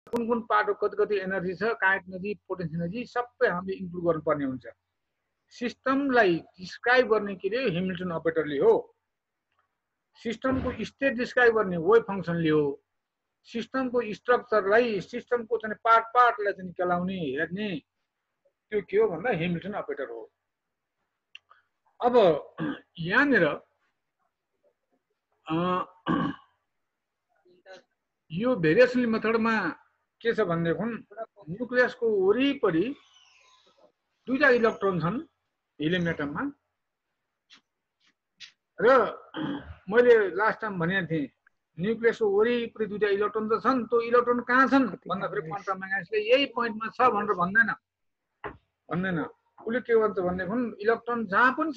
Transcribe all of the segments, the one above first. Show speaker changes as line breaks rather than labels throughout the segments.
कुन कुन पार्टको कति कति एनर्जी छ, काइनेटिक एनर्जी, पोटेन्सियल एनर्जी सबै हामीले इन्क्लुड गर्नुपर्ने हुन्छ। सिस्टमलाई डिस्क्राइब गर्ने के रे हेमिल्टन अपरेटरले हो। सिस्टमको स्टेट डिस्क्राइब गर्ने वेभ फंक्सनले हो। सिस्टमको स्ट्रक्चरलाई, सिस्टमको चाहिँ पार्टलाई चाहिँ केलाउने हेर्ने त्यो के हो भन्दा हेमिल्टन अपरेटर हो। अब यहाँनिर यो भेरिएसन मेथडमा के छ भनेदेखि न्युक्लियसको वरिपरि दुईटा इलेक्ट्रोन छन् हिलियम एटममा, र मैले लास्ट टाइम भनेको थिएँ न्युक्लियसको वरिपरि दुईटा इलेक्ट्रोन त छन्, त्यो इलेक्ट्रोन कहाँ छन् भन्दाखेरि क्वान्टम मेकानिक्सले यही पोइन्टमा छ भनेर भन्दैन। उसले के भन्छ भनेदेखि इलेक्ट्रोन जहाँ पनि छ,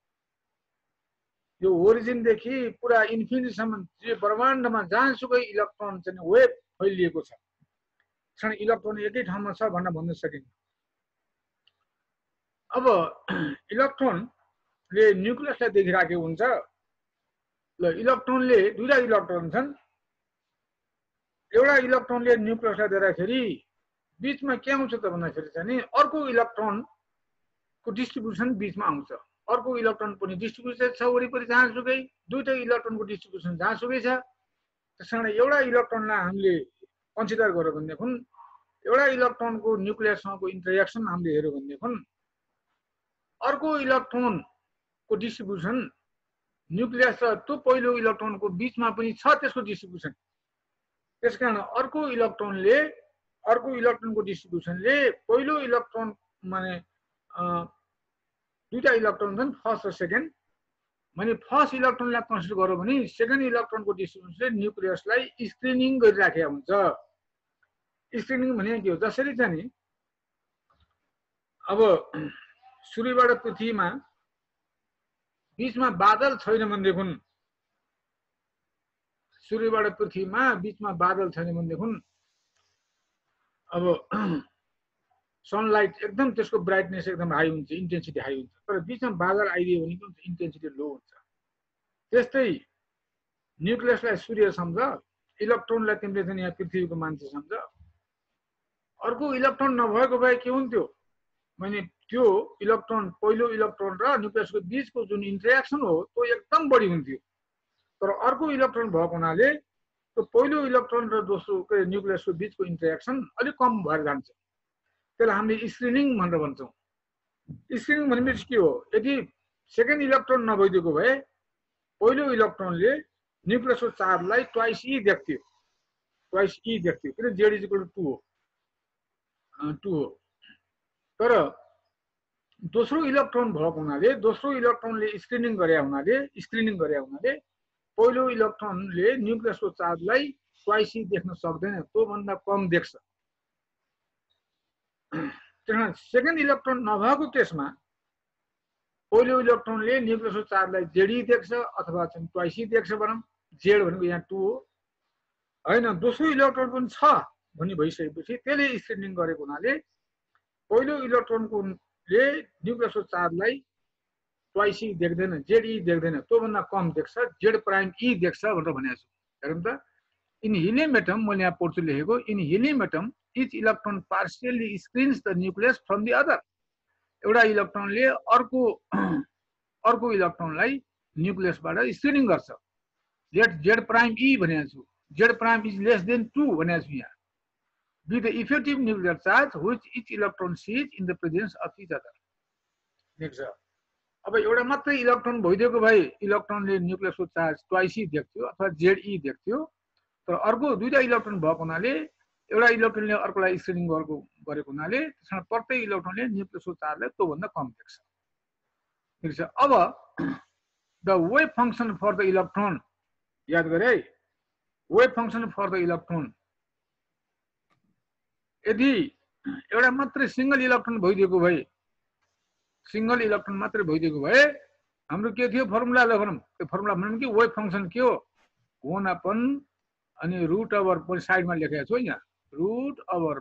यो ओरिजिनदेखि पुरा इन्फिनिटीसम्म ब्रह्माण्डमा जहाँसुकै इलेक्ट्रोन चाहिँ वेभ फैलिएको छ, क्षण इलेक्ट्रोन एकै ठाउँमा छ भनेर भन्न सकिन्छ। अब इलेक्ट्रोनले न्युक्लियसलाई देखिराखेको हुन्छ। ल इलेक्ट्रोनले दुईटा इलेक्ट्रोन छन्, एउटा इलेक्ट्रोनले न्युक्लियसलाई दिँदाखेरि बीचमा के आउँछ त भन्दाखेरि चाहिँ अर्को इलेक्ट्रोनको डिस्ट्रिब्युसन बीचमा आउँछ। अर्को इलेक्ट्रोन पनि डिस्ट्रिब्युसन छ वरिपरि जहाँसुकै, दुईटा इलेक्ट्रोनको डिस्ट्रिब्युसन जहाँसुकै छ। त्यसकारण एउटा इलेक्ट्रोनलाई हामीले कन्सिडर गर्यो भनेदेखि एउटा इलेक्ट्रोनको न्युक्लियससँगको इन्टरेक्सन हामीले हेऱ्यो भनेदेखि अर्को इलेक्ट्रोनको डिस्ट्रिब्युसन न्युक्लियस र त्यो पहिलो इलेक्ट्रोनको बीचमा पनि छ त्यसको डिस्ट्रिब्युसन। त्यसकारण अर्को इलेक्ट्रोनको डिस्ट्रिब्युसनले पहिलो इलेक्ट्रोन माने दुईटा इलेक्ट्रोन छन् फर्स्ट र सेकेन्ड, माने फर्स्ट इलेक्ट्रोनलाई कन्सिडर गर्यो भने सेकेन्ड इलेक्ट्रोनको डिस्ट्रिब्युसनले न्युक्लियसलाई स्क्रिनिङ गरिराखेको हुन्छ। स्क्रिनिङ भने के हो, जसरी चाहिँ अब सूर्यबाट पृथ्वीमा बीचमा बादल छैन भनेदेखि, सूर्यबाट पृथ्वीमा बीचमा बादल छैन भनेदेखि अब सनलाइट एकदम त्यसको ब्राइटनेस एकदम हाई हुन्छ, इन्टेन्सिटी हाई हुन्छ, तर बीचमा बादल आइदियो भने के हुन्छ, इन्टेन्सिटी लो हुन्छ। त्यस्तै न्युक्लियसलाई सूर्य सम्झ, इलेक्ट्रोनलाई तिमीले चाहिँ यहाँ पृथ्वीको मान्छे सम्झ। अर्को इलेक्ट्रोन नभएको भए के हुन्थ्यो भने त्यो इलेक्ट्रोन पहिलो इलेक्ट्रोन र न्युक्लियसको बीचको जुन इन्टरेक्सन हो त्यो एकदम बढी हुन्थ्यो। तर अर्को इलेक्ट्रोन भएको हुनाले त्यो पहिलो इलेक्ट्रोन र दोस्रो न्युक्लियसको बीचको इन्टरेक्सन अलिक कम भएर जान्छ। त्यसलाई हामीले स्क्रिनिङ भनेर भन्छौँ। स्क्रिनिङ भनेपछि के हो, यदि सेकेन्ड इलेक्ट्रोन नभइदिएको भए पहिलो इलेक्ट्रोनले न्युक्लियसको चार्जलाई ट्वाइस ई देख्थ्यो, किन जेड इज इक्वल टु 2 हो। तर दोस्रो इलेक्ट्रोन भएको हुनाले, दोस्रो इलेक्ट्रोनले स्क्रिनिङ गरे हुनाले पहिलो इलेक्ट्रोनले न्युक्लियसको चार्जलाई ट्वाइस ई देख्न सक्दैन, त्योभन्दा कम देख्छ। सेकेन्ड इलेक्ट्रोन नभएको केसमा पहिलो इलेक्ट्रोनले न्युक्लियसको चार्जलाई जेडी देख्छ अथवा चाहिँ ट्वाइस ई देख्छ भनौँ। जेड भनेको यहाँ 2 हो होइन, दोस्रो इलेक्ट्रोन पनि छ भनी भइसकेपछि त्यसले स्क्रिनिङ गरेको हुनाले पहिलो इलेक्ट्रोनले न्युक्लियसको चार्जलाई ट्वाइस ई देख्दैन, जेड ई देख्दैन, त्योभन्दा कम देख्छ, जेड प्राइम ई देख्छ भनेर भनेको छु। हेरौँ त, इन हिलियम एटम, मैले यहाँ पढ्छु लेखेको, in helium atom each electron partially screens the nucleus from the other. एउटा इलेक्ट्रोनले अर्को इलेक्ट्रोनलाई न्युक्लियसबाट स्क्रिनिङ गर्छ। जेड प्राइम ई भनेको छु, Z prime is less than 2 भनेको छु यहाँ। With the effective nuclear charge which each electron sees in the presence of each other. Next. अब एउटा मात्रै इलेक्ट्रोन भइदिएको भए इलेक्ट्रोनले न्युक्लियसको चार्ज ट्वाइस ई देख्थ्यो अथवा जेड ई देख्थ्यो। तर अर्को दुईटा इलेक्ट्रोन भएको हुनाले एउटा इलेक्ट्रोनले अर्कोलाई स्क्रिनिङ गरेको हुनाले त्यसमा प्रत्येक इलेक्ट्रोनले न्युक्लियसको चार्जलाई त्योभन्दा कम देख्छ। ठिक छ। अब the wave function for the electron, याद गरे है, wave function for the electron, यदि एउटा मात्रै सिंगल इलेक्ट्रोन भइदिएको भए, हाम्रो के थियो फर्मुला लेखौँ। त्यो फर्मुला भनौँ कि वेभ फंक्सन के हो, 1/, अनि रुट ओभर साइडमा लेखेको छु यहाँ, रुट ओभर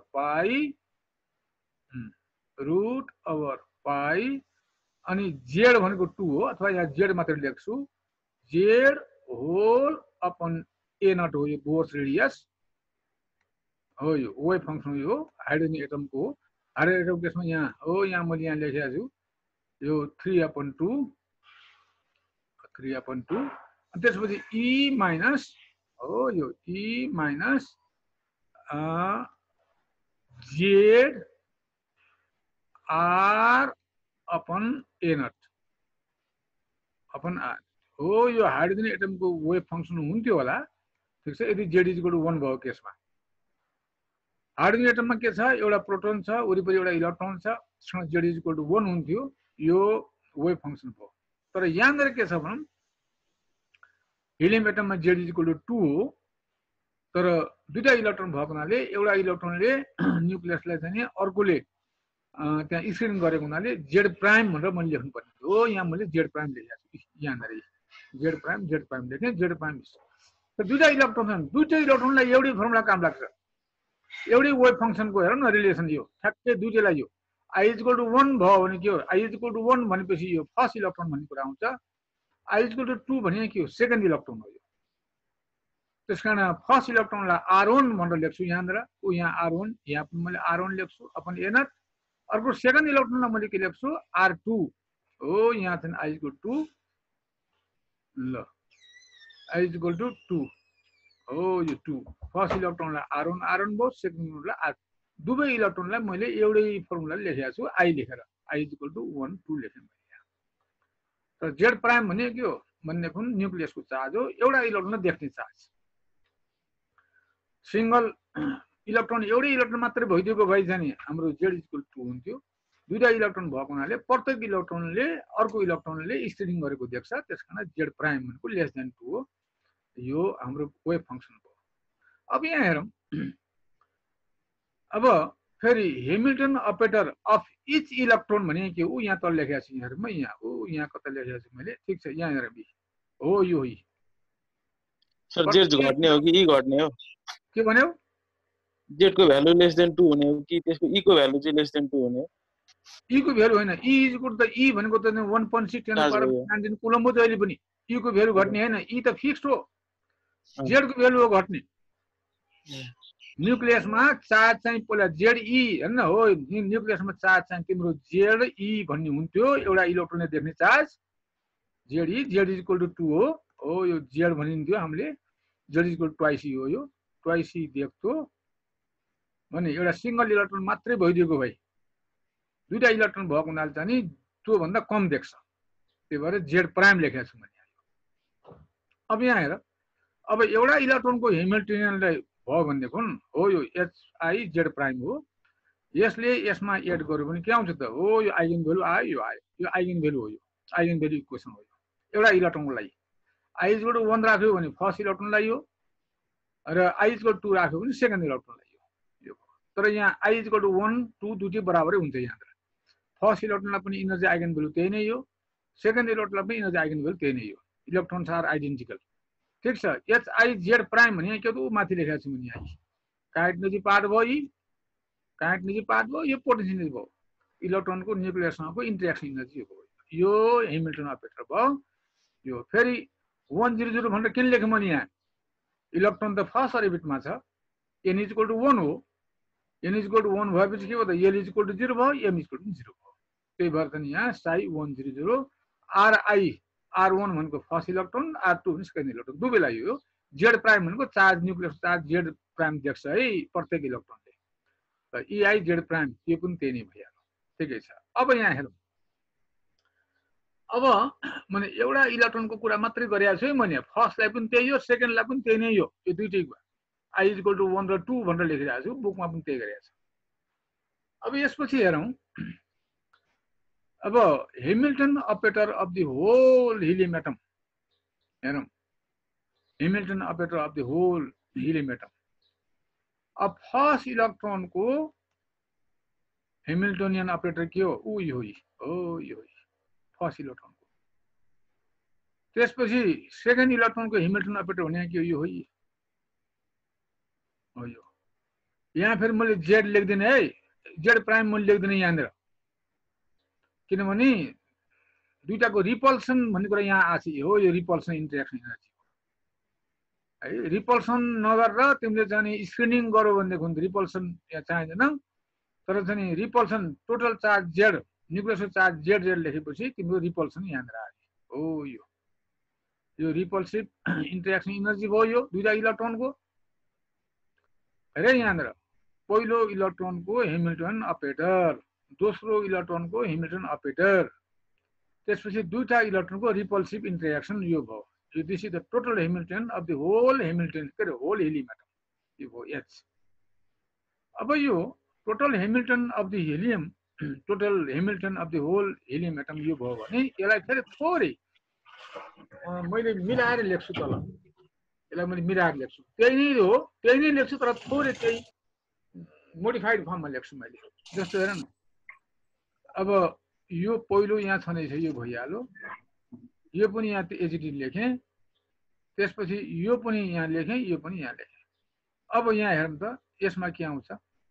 पाई अनि जेड भनेको 2 हो, अथवा यहाँ जेड मात्र लेख्छु, Z whole upon a naught हो, यो बोर्स रेडियस हो यो वेभ फङ्सन यो हाइड्रोजन एटमको हो। हाइड्रोजन एटमको केसमा यहाँ हो, यहाँ मैले यहाँ लेखेको छु यो 3/2 अनि त्यसपछि E माइनस हो यो E minus Z R upon a naught upon R हो। यो हाइड्रोजन एटमको वेभ फङ्सन हुन्थ्यो होला, ठिक छ, यदि जेड इज इक्वल टु 1 भएको केसमा। हाइड्रोजन एटममा के छ, एउटा प्रोटोन छ, वरिपरि एउटा इलेक्ट्रोन छ, त्यसमा जेड इज इक्वल टु 1 हुन्थ्यो, यो वेभ फङ्सन भयो। तर यहाँनिर के छ भनौँ, हिलियम एटममा जेड इज इक्वल टु 2 हो, तर दुईटा इलेक्ट्रोन भएको हुनाले एउटा इलेक्ट्रोनले न्युक्लियसलाई चाहिँ अर्कोले त्यहाँ स्क्रिन गरेको हुनाले जेड प्राइम भनेर मैले लेख्नुपर्ने हो। यहाँ मैले जेड प्राइम लेखेको छु, यहाँनिर जेड प्राइम लेखेँ, जेड प्राइम। दुईटा इलेक्ट्रोन छन्, दुईटै इलेक्ट्रोनलाई एउटै फर्मुला काम लाग्छ, एउटै वेभ फङ्सनको हेरौँ न रिलेसन यो ठ्याक्कै दुईटैलाई यो आई इज इक्वल टु 1 भयो भने के हो, आई इज इक्वल टु 1 भनेपछि यो फर्स्ट इलेक्ट्रोन भन्ने कुरा आउँछ, आई इज इक्वल टु 2 भने के हो, सेकेन्ड इलेक्ट्रोन हो यो। त्यस कारण फर्स्ट इलेक्ट्रोनलाई R1 भनेर लेख्छु यहाँनिर, ऊ यहाँ R1, यहाँ पनि मैले R1 लेख्छु अपन ए नट। अर्को सेकेन्ड इलेक्ट्रोनलाई मैले के लेख्छु, R2 हो, यहाँ चाहिँ आई इज इक्वल टु ल आई इज इक्वल टु 2 हो, यो 2 फर्स्ट इलेक्ट्रोनलाई R1 भयो, सेकेन्ड इलेक्ट्रोनलाई R2। दुवै इलेक्ट्रोनलाई मैले एउटै फर्मुला लेखेको छु, आई लेखेर आई इज इक्वल टु 1 2 लेखेँ मैले। तर जेड प्राइम भने के हो भनेदेखि न्युक्लियसको चार्ज हो, एउटा इलेक्ट्रोन देख्ने चार्ज। सिंगल इलेक्ट्रोन एउटै इलेक्ट्रोन मात्रै भइदिएको भए चाहिँ हाम्रो जेड इक्वल टु हुन्थ्यो। दुईटा इलेक्ट्रोन भएको हुनाले प्रत्येक इलेक्ट्रोनले अर्को इलेक्ट्रोनले स्टिरिङ गरेको देख्छ, त्यसकारण जेड प्राइम भनेको लेस देन 2 हो, यो हाम्रो वेभ फङ्सन हो। अब यहाँ हेरौँ, अब फेरि Hamilton operator of each electron भने के हो, यहाँ तल लेखेको छु, यहाँमा यहाँ हो, यहाँ कता लेखेको छु मैले, ठिक छ, यहाँ हेर बी हो, यो हो
सर। जेड घट्ने हो कि ई घट्ने हो?
के भन्यौ?
जेड को भ्यालु लेस देन 2 हुने हो कि त्यसको ई को भ्यालु चाहिँ लेस देन 2 हुने हो?
ई को भ्यालु होइन, E is equal to E भनेको त 1.6 10 to the power 19 कुलम्ब हो जहिले पनि। ई को भ्यालु घट्ने हैन, ई त फिक्स्ड हो, जेड को भ्यालु हो घट्ने। न्युक्लियसमा चार्ज चाहिँ पहिला जेड ई हैन हो, न्युक्लियसमा चार्ज चाहिँ तिम्रो जेड ई भन्ने हुन्थ्यो, एउटा इलेक्ट्रोनले देख्ने charge Z E, Z is equal to 2 हो, यो जेड भनिन्थ्यो हामीले, Z is equal to twice E हो, यो ट्वाइस ई देख्थ्यो भने एउटा सिंगल इलेक्ट्रोन मात्रै भइदिएको भए, दुईटा इलेक्ट्रोन भएको हुनाले चाहिँ नि त्यो भन्दा कम देख्छ, त्यही भएर जेड प्राइम लेखेको छु मैले। अब यहाँ हेर, अब एउटा इलेक्ट्रोनको हेमिल्टनियनलाई भयो भनेदेखि हो यो एचआई जेड प्राइम हो, यसले यसमा एड गर्यो भने के आउँछ त, हो यो आइगन भ्यालु आयो, यो आयो, यो आइगन भ्यालु हो, यो आइगन भ्यालु इक्वेसन हो। एउटा इलेक्ट्रोनको लागि आई इज इक्वल टु 1 राख्यो भने फर्स्ट इलेक्ट्रोनलाई यो, र आई इज इक्वल टु 2 राख्यो भने सेकेन्ड इलेक्ट्रोनलाई यो। तर यहाँ आई इज इक्वल टु 1 2 दुईटै बराबरै हुन्छ। यहाँ फर्स्ट इलेक्ट्रोनलाई पनि इनर्जी आइगन भ्यालु त्यही नै हो, सेकेन्ड इलेक्ट्रोनलाई पनि इनर्जी आइगन भ्यालु त्यही नै हो, इलेक्ट्रोन्स आर आइडेन्टिकल, ठिक छ। एचआई जेड प्राइम भने के हो, माथि लेखेको छु मैले, यहाँ काइनेटिक एनर्जी पार्ट भयो, काइनेटिक एनर्जी पार्ट भयो, यो पोटेन्सियल एनर्जी भयो, इलेक्ट्रोनको न्युक्लियससँगको इन्टरेक्सन एनर्जी हो, यो हेमिल्टन अपरेटर भयो। यो फेरि 100 भनेर किन लेखेँ मैले, यहाँ इलेक्ट्रोन त फर्स्ट अर्बिटमा छ, एन इज इक्वल टु 1 हो, एन इज इक्वल टु 1 भएपछि के भयो त, एल इज इक्वल टु 0 भयो, एम इज इक्वल टु 0 भयो। त्यही भएर चाहिँ यहाँ साई 100 आरआई R1 भनेको फर्स्ट इलेक्ट्रोन, R2 भने सेकेन्ड इलेक्ट्रोन, दुवैलाई हो। जेड प्राइम भनेको charge, nucleus charge Z prime देख्छ है प्रत्येक इलेक्ट्रोनले, त इआई जेड प्राइम यो पनि त्यही नै भइहाल्यो, ठिकै छ। अब यहाँ हेरौँ, अब मैले एउटा इलेक्ट्रोनको कुरा मात्रै गरेको छु है मैले, फर्स्टलाई पनि त्यही हो, सेकेन्डलाई पनि त्यही नै हो, यो दुईटैको आई इज इक्वल टु 1 र 2 भनेर लेखिरहेको छु, बुकमा पनि त्यही गरेको छु। अब यसपछि हेरौँ, अब Hamilton operator of the whole helium atom हेरौँ, Hamilton operator of the whole helium atom. अब फर्स्ट इलेक्ट्रोनको हेमिल्टोनियन अपरेटर के हो, ऊ यो हो, यो फर्स्ट इलेक्ट्रोनको। त्यसपछि सेकेन्ड इलेक्ट्रोनको हेमिल्टन अपरेटर भने के हो, यो हो, यो। यहाँ फेरि मैले जेड लेख्दिनँ है, जेड प्राइम मैले लेख्दिनँ यहाँनिर, किनभने दुईटाको रिपल्सन भन्ने कुरा यहाँ आछ, हो यो रिपल्सन इन्टरेक्सन एनर्जी है रिपल्सन नगरेर तिमीले चाहिँ स्क्रिनिङ गर्यो भनेदेखि रिपल्सन चाहिँदैन तर चाहिँ रिपल्सन टोटल चार्ज जेड न्युक्लियसको चार्ज जेड जेड लेखेपछि तिम्रो रिपल्सन यहाँनिर आयो हो यो रिपल्सिभ इन्टरेक्सन इनर्जी भयो यो दुईटा इलेक्ट्रोनको हेरे यहाँनिर पहिलो इलेक्ट्रोनको हेमिल्टन अपरेटर दोस्रो इलेक्ट्रोनको हेमिल्टन अपरेटर त्यसपछि दुईटा इलेक्ट्रोनको रिपल्सिभ इन्टरेक्सन यो भयो this is the total Hamilton of the whole Hamilton के अरे होल हेलियम एटम यो भयो एच अब यो total Hamilton of the helium total Hamilton of the whole helium atom यो भयो भने यसलाई फेरि थोरै मैले मिलाएर लेख्छु तल यसलाई मैले मिलाएर लेख्छु त्यही नै हो त्यही नै लेख्छु तर थोरै त्यही मोडिफाइड फर्ममा लेख्छु मैले जस्तो हेर न अब यो पहिलो यहाँ छँदैछ यो भइहाल्यो यो पनि यहाँ एजिटी लेखेँ त्यसपछि यो पनि यहाँ लेखेँ यो पनि यहाँ लेखेँ अब यहाँ हेरौँ त यसमा के आउँछ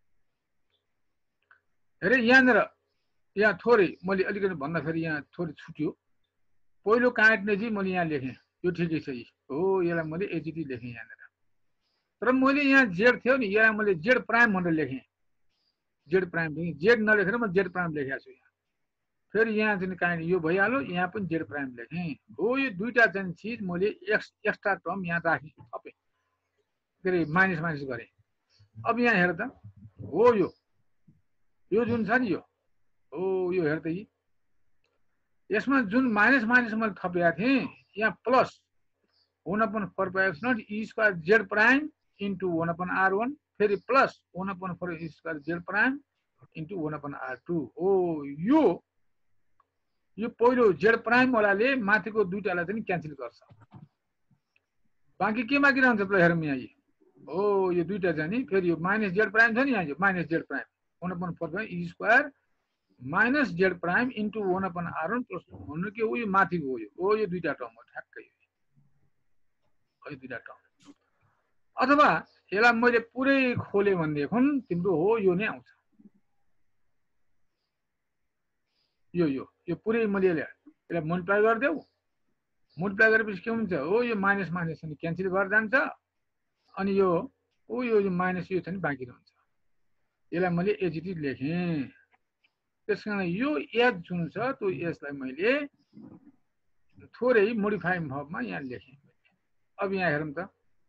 हेरे यहाँनिर यहाँ थोरै मैले अलिकति भन्दाखेरि यहाँ थोरै छुट्यो पहिलो काट्ने मैले यहाँ लेखेँ यो ठिकै छ हो यसलाई मैले एजिटी लेखेँ यहाँनिर तर मैले यहाँ जेड थियो नि यहाँ मैले जेड प्राइम भनेर लेखेँ जेड प्राइम जेड नलेखेर म जेड प्राइम लेखेको छु यहाँ फेरि यहाँ चाहिँ काट्ने यो भइहाल्यो यहाँ पनि जेड प्राइम लेखेँ हो यो दुईटा चाहिँ चिज मैले एक्स्ट्रा टर्म यहाँ राखेँ थपेँ के अरे माइनस माइनस गरेँ अब यहाँ हेर त हो यो जुन छ नि यो हो यो हेर त यसमा जुन माइनस माइनस मैले थपेका थिएँ यहाँ plus 1/4 E square Z prime into 1/r1 फेरि plus 1/4 E square Z prime into 1/r2 हो यो पहिलो जेड प्राइम वालाले माथिको दुईटालाई चाहिँ क्यान्सल गर्छ बाँकी के बाँकी रहन्छ त हेरौँ यहाँ हो यो दुईटा चाहिँ नि फेरि यो माइनस जेड प्राइम छ नि यहाँ यो minus Z prime 1/4 E square minus Z prime into 1/r1 plus भन्नु के हो यो माथिको हो यो दुईटा टर्म हो ठ्याक्कै यो दुईटा टर्म अथवा यसलाई मैले पुरै खोलेँ भनेदेखि तिम्रो हो यो नै आउँछ यो पुरै मैले यसलाई मल्टिप्लाई गरिदेऊ मल्टिप्लाई गरेपछि के हुन्छ हो यो माइनस माइनस पनि क्यान्सल भएर जान्छ अनि यो माइनस यो चाहिँ बाँकी रहन्छ यसलाई मैले एजिटी लेखेँ त्यसकारण यो एच जुन छ त्यो एचलाई मैले थोरै मोडिफाई फर्ममा यहाँ लेखेँ अब यहाँ हेरौँ त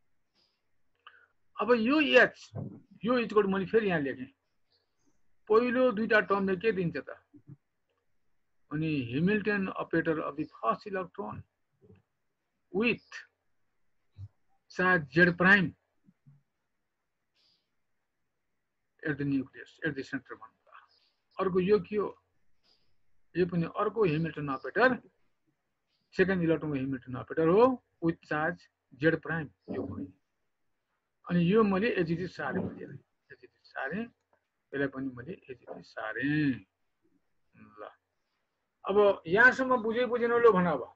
अब यो एच यो इक्वल मैले फेरि यहाँ लेखेँ पहिलो दुईटा टर्मले के दिन्छ त अनि Hamilton operator of the first electron with charge Z prime at the nucleus at the center भन्नु अर्को यो के हो यो पनि अर्को हेमिल्टन अपरेटर सेकेन्ड इलेक्ट्रोनको हेमिल्टन अपरेटर हो विथ चार्ज जेड प्राइम यो पनि अनि यो मैले एजिटी सारेँ यसलाई पनि मैले एजिटी सारेँ ल अब यहाँसम्म बुझेन लो भन अब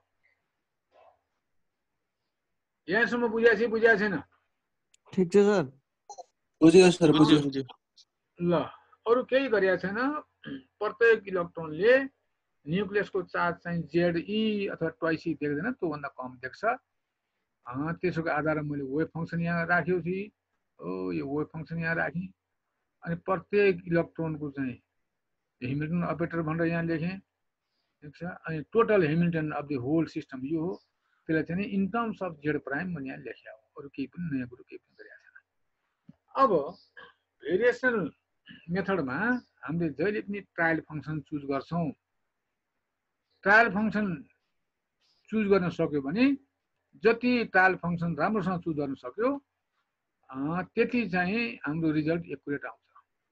यहाँसम्म बुझ्या छैन
ठीक छ सर
बुझ्यो सर बुझ्यो
ल अरु केही गरेका छैन प्रत्येक इलेक्ट्रोनले न्युक्लियसको चार्ज चाहिँ जेडई अथवा ट्वाइस ई देख्दैन त्योभन्दा कम देख्छ त्यसको आधारमा मैले वेभ फङ्सन यहाँ राखेको छु यो वेभ फङ्सन यहाँ राखेँ अनि प्रत्येक इलेक्ट्रोनको चाहिँ हेमिल्टन अपरेटर भनेर यहाँ लेखेँ ठिक छ अनि total Hamilton of the whole system यो हो त्यसलाई चाहिँ in terms of Z prime मैले यहाँ लेखेँ हो अरू केही पनि नयाँ कुरो केही पनि गरेको छैन अब भेरिएसनल मेथडमा हामीले जहिले पनि ट्रायल फङ्सन चुज गर्छौँ ट्रायल फङ्सन चुज गर्न सक्यो भने जति ट्रायल फङ्सन राम्रोसँग चुज गर्न सक्यो त्यति चाहिँ हाम्रो रिजल्ट एक्युरेट आउँछ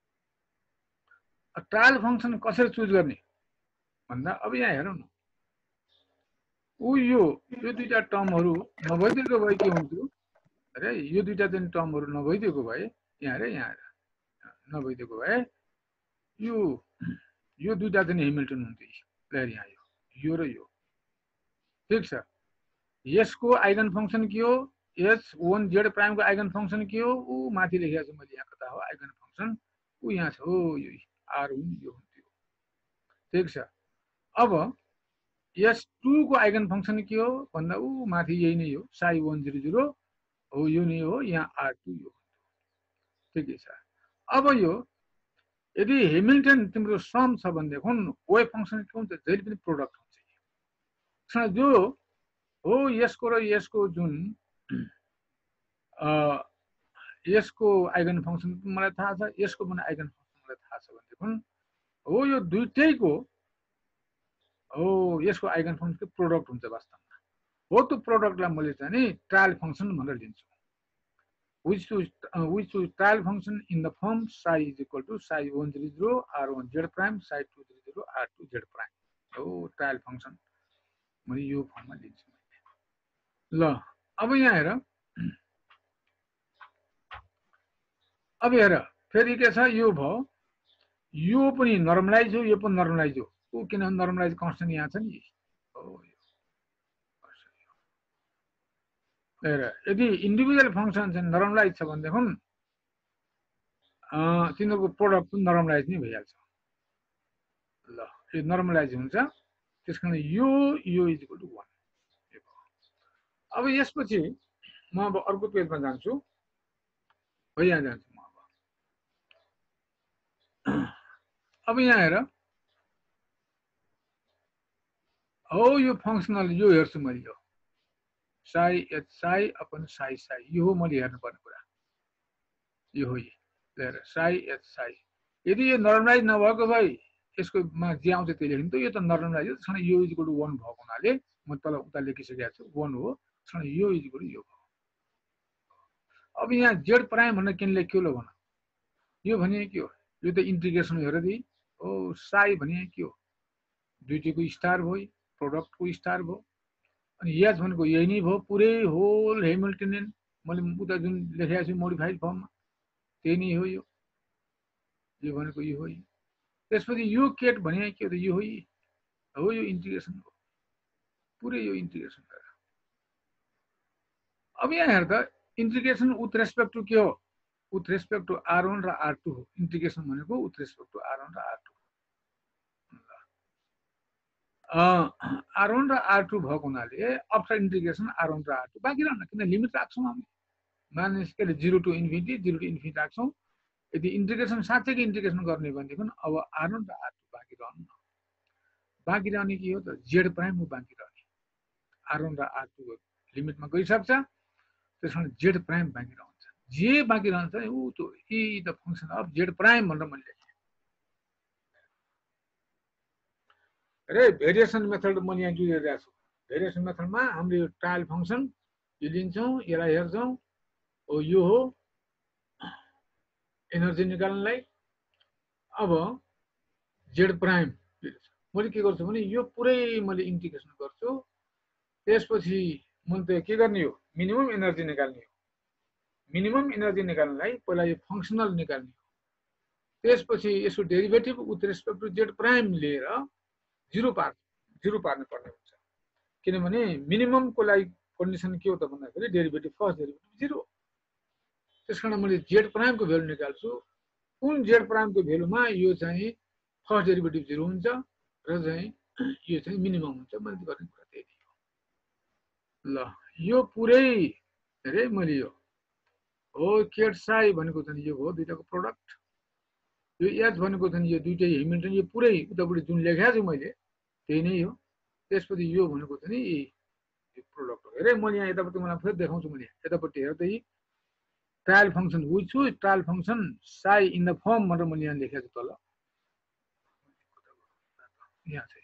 ट्रायल फङ्सन कसरी चुज गर्ने भन्दा अब यहाँ हेरौँ न यो दुईटा टर्महरू नभइदिएको भए के हुन्थ्यो अरे यो दुईटा चाहिँ टर्महरू नभइदिएको भए यहाँ नभइदिएको भए यो दुईटा चाहिँ हेमिल्टन हुन्थ्यो यहाँ यो र यो ठिक छ यसको आइगन फङ्सन के हो S1 जेड प्राइमको आइगन फङ्सन के हो माथि लेखेको छु मैले यहाँ कता हो आइगन फङ्सन यहाँ छ हो यो R1 यो हुन्थ्यो ठिक छ अब S2 को आइगन फङ्सन के हो भन्दा माथि यही नै हो psi 100 हो यो नै हो, यहाँ R2 यो ठिकै छ। अब यो यदि हेमिल्टन तिम्रो सम छ भनेदेखि वेभ फङ्सन के हुन्छ, जहिले पनि प्रोडक्ट हुन्छ। जो हो यसको र यसको जुन यसको आइगन फङ्सन मलाई थाहा छ, यसको पनि आइगन फङ्सन मलाई थाहा छ भनेदेखि हो यो दुईटैको हो यसको आइगन फङ्सनको प्रोडक्ट हुन्छ वास्तवमा। हो त्यो प्रोडक्टलाई मैले चाहिँ नि ट्रायल फङ्सन भनेर लिन्छु, which to trial function in the form psi is equal to psi 100 r1 z prime psi 200 r2 z prime। हो ट्रायल फङ्सन मैले यो फर्ममा लिन्छु। ल अब यहाँ हेर, अब हेर फेरि के छ, यो भयो, यो पनि नर्मलाइज हो, यो पनि नर्मलाइज हो। किनभने नर्मलाइज कन्स्टेन्ट यहाँ छ नि। हेर यदि इन्डिभिजुअल फङ्सन चाहिँ नर्मलाइज छ भनेदेखि तिनीहरूको प्रोडक्ट पनि नर्मलाइज नै भइहाल्छ। ल यो नर्मलाइज हुन्छ, त्यस कारण यो इज इक्वल टु 1। अब यसपछि म अब अर्को पेजमा जान्छु, हो यहाँ जान्छु म अब यहाँ हेर, हो यो फङ्सनल यो हेर्छु मैले, यो psi H psi upon psi psi यो हो मैले हेर्नुपर्ने कुरा, यो हो हेर साई एच साई। यदि यो नर्मलाइज नभएको भए यसको मा जे आउँछ त्यही लेख्नु त, यो त नर्मलाइज हो, त्यसमा यो इज इक्वल टु 1 भएको हुनाले म तल उता लेखिसकेको छु 1 हो, त्यसमा यो इज इक्वल टु यो भयो। अब यहाँ जेड प्राइम भनेर किन लेख्यो ल भन, यो भने के हो, यो त इन्टिग्रेसन हेर दि हो, साई भने के हो, दुईटैको स्टार भयो, प्रोडक्टको स्टार भयो, अनि एच भनेको यही नै भयो, पुरै होल हेमिल्टनियन मैले उता जुन लेखेको छु मोडिफाइड फर्ममा त्यही नै हो। यो भनेको यो हो। त्यसपछि यो केट भने के हो त, यो हो यो इन्टिग्रेसन हो, पुरै यो इन्टिग्रेसन गरेर। अब यहाँ हेर त इन्टिग्रेसन विथ रेस्पेक्ट टु के हो, विथ रेस्पेक्ट टु R1 र R2 हो। इन्टिग्रेसन भनेको विथ रेस्पेक्ट टु R1 र R2, R1 र R2 भएको हुनाले आफ्टर इन्टिग्रेसन R1 र R2 बाँकी रहन्न, किन लिमिट राख्छौँ हामी, माइनस के अरे 0 टु इन्फिनिटी राख्छौँ। यदि इन्टिग्रेसन साँच्चैको इन्टिग्रेसन गर्ने भनेदेखि अब R1 र R2 बाँकी रहन्न, बाँकी रहने के हो त जेड प्राइम हो बाँकी रहने। R1 र R2 लिमिटमा गइसक्छ, त्यस कारण जेड प्राइम बाँकी रहन्छ। जे बाँकी रहन्छ ऊ त्यो E the function of Z prime भनेर मैले लेखेँ। अरे भेरिएसन मेथड मैले यहाँ जुरिरहेको छु। भेरिएसन मेथडमा हामीले यो ट्रायल फङ्सन यो लिन्छौँ, यसलाई हेर्छौँ, हो यो हो एनर्जी निकाल्नलाई। अब जेड प्राइम मैले के गर्छु भने यो पुरै मैले इन्टिग्रेसन गर्छु, त्यसपछि मैले त के गर्ने हो, मिनिमम एनर्जी निकाल्ने हो। मिनिमम एनर्जी निकाल्नलाई पहिला यो फङ्सनल निकाल्ने हो, त्यसपछि यसको derivative with respect to Z prime लिएर जिरो पार्नु पर्ने हुन्छ। किनभने मिनिममको लागि कन्डिसन के हो त भन्दाखेरि डेरिभेटिभ फर्स्ट डेरिभेटिभ 0। त्यस कारण मैले जेड प्राइमको भेल्यु निकाल्छु, कुन जेड प्राइमको भेल्युमा यो चाहिँ फर्स्ट डेरिभेटिभ 0 हुन्छ र चाहिँ यो चाहिँ मिनिमम हुन्छ। मैले गर्ने कुरा त्यही हो। ल यो पुरै हेरे मैले यो हो केट साई भनेको चाहिँ यो हो दुईटाको प्रोडक्ट, यो एच भनेको चाहिँ यो दुईटै हेमिल्टन, यो पुरै उतापट्टि जुन लेखेको छु मैले त्यही नै हो। त्यसपछि यो भनेको चाहिँ यो प्रोडक्ट हो। हेरे मैले यहाँ यतापट्टि मलाई फेरि देखाउँछु, मैले यतापट्टि हेर्दै ट्रायल फङ्सन विच छु trial function psi in the form भनेर मैले यहाँ लेखेको छु तल, यहाँ चाहिँ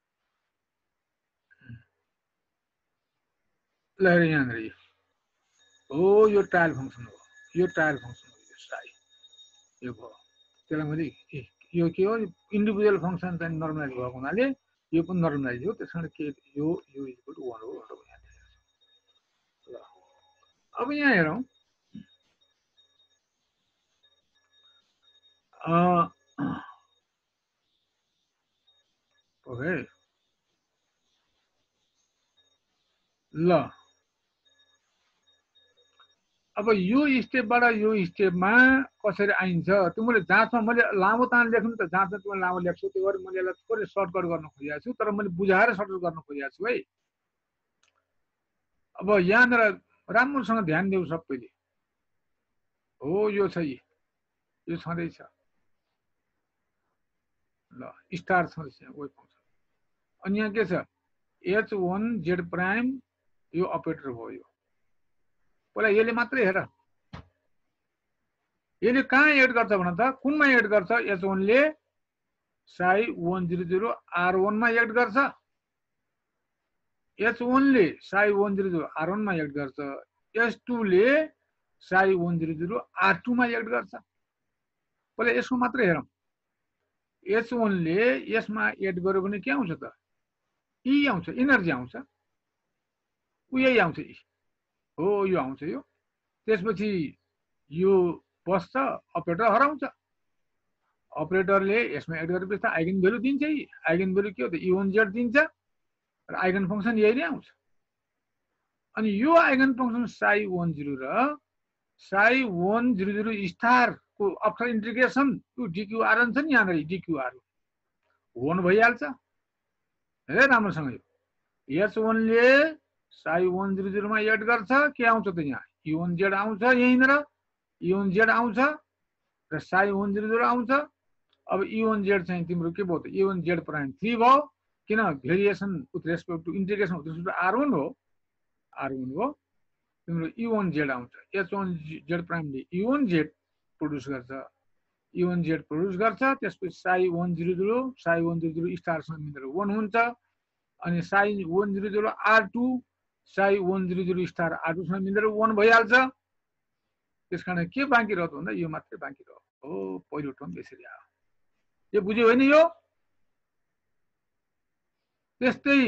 ल यहाँ हो यो ट्रायल फङ्सन हो, यो ट्रायल फङ्सन हो, यो साई यो भयो। त्यसलाई मैले यो के हो, इन्डिभिजुअल फङ्सन चाहिँ नर्मलाइज भएको हुनाले यो पनि नर्मलाइज हो, त्यस कारण के यो इक्वल टु 1 हो भनेर यहाँ लेखेको छ। ल अब यहाँ हेरौँ, ओके ल अब यो स्टेपबाट यो स्टेपमा कसरी आइन्छ त्यो मैले जाँचमा, मैले लामो तान लेख्नु त जाँचमा तिमीले लामो लेख्छु, त्यो गरी मैले यसलाई थोरै सर्टकट गर्न खोजेको छु, तर मैले बुझाएर सर्टकट गर्न खोजेको छु है। अब यहाँनिर राम्रोसँग ध्यान देऊ सबैले। हो यो छ, यो छँदैछ ल, स्टार छँदैछ वही पाउँछ। अनि यहाँ के छ, H1 Z प्राइम यो अपरेटर हो। यो पहिला यसले मात्रै हेर, यसले कहाँ एड गर्छ भन त, कुनमा एड गर्छ? H1 ले psi 100 R1 मा एड गर्छ, H1 ले psi 100 R1 मा एड गर्छ, S2 ले psi 100 R2 मा एड गर्छ। पहिला यसको मात्रै हेरौँ। H1 ले यसमा एड गर्यो भने के आउँछ त? ई आउँछ, इनर्जी आउँछ, यही आउँछ ई हो, यो आउँछ यो। त्यसपछि यो बस्छ, अपरेटर हराउँछ। अपरेटरले यसमा एड गरेपछि त आइगन भ्यालु दिन्छ। आइगन भ्यालु के हो त? E1Z दिन्छ र आइगन फंक्सन यही नै आउँछ। अनि यो आइगन फंक्सन psi 10 र psi 100 स्टार को अफ्टर इन्टिग्रेसन यो DQRN छ नि, यहाँनिर DQR 1 भइहाल्छ। हेरे राम्रोसँग, यो H1 ले psi 100 मा एड गर्छ, के आउँछ त? यहाँ E1Z आउँछ, यहीँनिर E1Z आउँछ र psi 100 आउँछ। अब E1Z चाहिँ तिम्रो के भयो त? E1Z प्राइम 3 भयो, किन? Variation with respect to integration with respect to R1 हो, R1 हो। तिम्रो E1Z आउँछ। H1Z प्राइमले E1Z प्रोड्युस गर्छ, E1Z प्रोड्युस गर्छ। त्यसपछि psi 100 स्टारसँग मिलेर 1 हुन्छ। अनि psi 100 R2 psi 100 star R2 सँग मिलेर 1 भइहाल्छ। त्यसकारण के बाँकी रह्यो भन्दा यो मात्रै बाँकी रह्यो। हो, पहिलो टर्म यसरी आयो। यो बुझ्यो होइन? यो त्यस्तै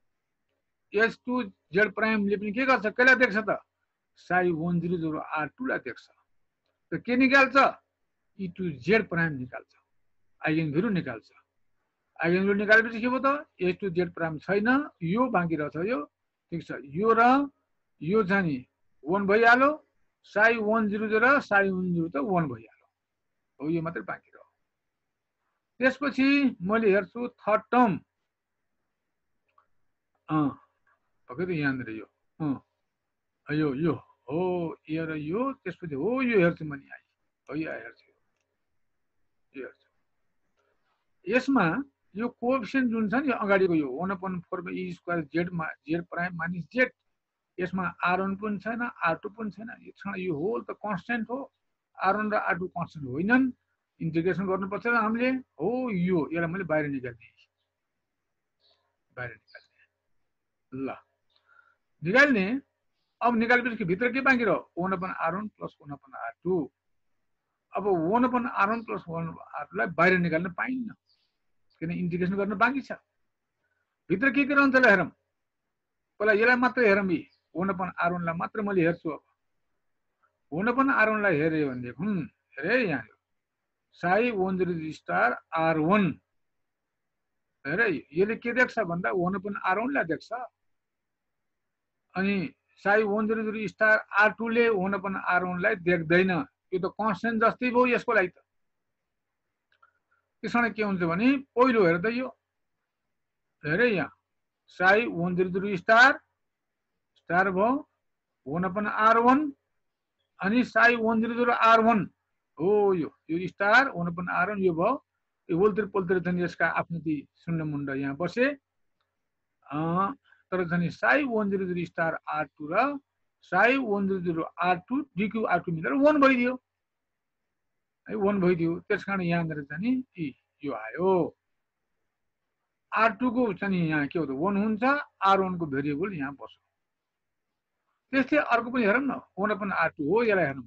H2Z प्राइमले पनि के गर्छ? कसलाई देख्छ त? psi 100 R2 लाई देख्छ। त के निकाल्छ? E2Z प्राइम निकाल्छ, आइगन भ्यालु निकाल्छ। आइगन भ्यालु निकालेपछि के भयो त? H2Z प्राइम छैन, यो बाँकी रहेछ। यो ठिक छ, यो र यो चाहिँ नि 1 भइहाल्यो। psi 100 र psi 100 त 1 भइहाल्यो। हो, यो मात्रै बाँकी रह्यो। त्यसपछि मैले हेर्छु थर्ड टर्म, पक्कै त यहाँनिर यो यो यो हो, यो र यो। त्यसपछि हो, यो हेर्छु मैले यहाँ, हो यो हेर्छु, यो हेर्छु। यसमा यो कोएफिसिएन्ट जुन छ नि अगाडिको, यो 1/4 E square Z prime minus Z, यसमा R1 पनि छैन, R2 पनि छैन। यो होल त कन्स्टेन्ट हो, R1 र R2 कन्स्टेन्ट होइनन्। इन्टिग्रेसन गर्नुपर्छ हामीले। हो, यो यसलाई मैले बाहिर निकाल्ने, बाहिर निकाल्ने ल, निकाल्ने। अब निकालेपछि भित्र के बाँकी रह्यो? 1/R1 plus 1/R2। अब 1/R1 प्लस 1/R2 लाई बाहिर निकाल्न पाइन्न, किन? इन्टिग्रेसन गर्न बाँकी छ। भित्र के रहन्छ ल हेरौँ। पहिला यसलाई मात्रै हेरौँ, 1/R1 लाई मात्र मैले हेर्छु। अब 1/R1 लाई हेऱ्यो भनेदेखि हेरे यहाँ psi 100 स्टार R1, हेरे यसले के देख्छ भन्दा 1/R1 लाई देख्छ। अनि psi 100 स्टार R2 ले 1/R1 लाई देख्दैन। यो त कन्स्टेन्ट जस्तै भयो यसको लागि त। त्यसमा के हुन्छ भने पहिलो हेर त, यो हेरे यहाँ psi 100 स्टार स्टार भयो 1/R1, अनि psi 100 R1 हो, यो स्टार 1/R1 यो भयो। यो वोल्तिर पोल्तिर चाहिँ यसका आफ्नो ती शून्य मुण्ड यहाँ बसे। तर चाहिँ psi 100 स्टार R2 र psi 100 R2 DQR2 मिलेर 1 भइदियो है, 1 भइदियो। त्यसकारण यहाँनिर चाहिँ नि यो आयो। R2 को चाहिँ यहाँ के हो त 1 हुन्छ, R1 को भेरिएबल यहाँ बस्छ। त्यस्तै अर्को पनि हेरौँ न, 1/R2 हो, यसलाई हेरौँ।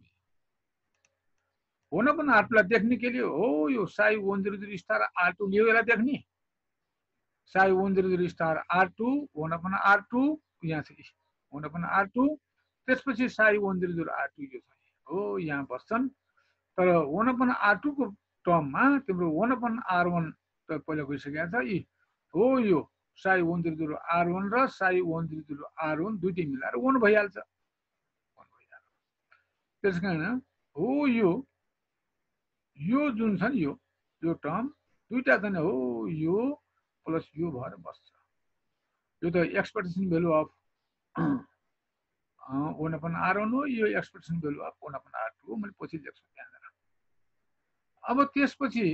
1/R2 लाई देख्ने के लिए हो, यो psi 100 स्टार R2 लियो, यसलाई देख्ने। psi 100 स्टार R2 1/R2 यहाँ छ 1/R2। त्यसपछि psi 100 R2 यो छ हो, यहाँ बस्छन्। तर 1/R2 को टर्ममा तिम्रो 1/R1 त पहिला गइसकेको छ। हो, यो psi 100 R1 र psi 100 R1 दुईटै मिलाएर 1 भइहाल्छ, 1 भइहाल्छ। त्यसकारण हो, यो जुन छ नि यो टर्म दुईटा छ नि, हो यो प्लस यो भएर बस्छ। यो त एक्सपेक्टेसन भ्यालु अफ 1/r1 हो, यो एक्सपेक्टेसन भ्यालु अफ 1/r2 हो। मैले पछि लेख्छु त्यहाँनिर। अब त्यसपछि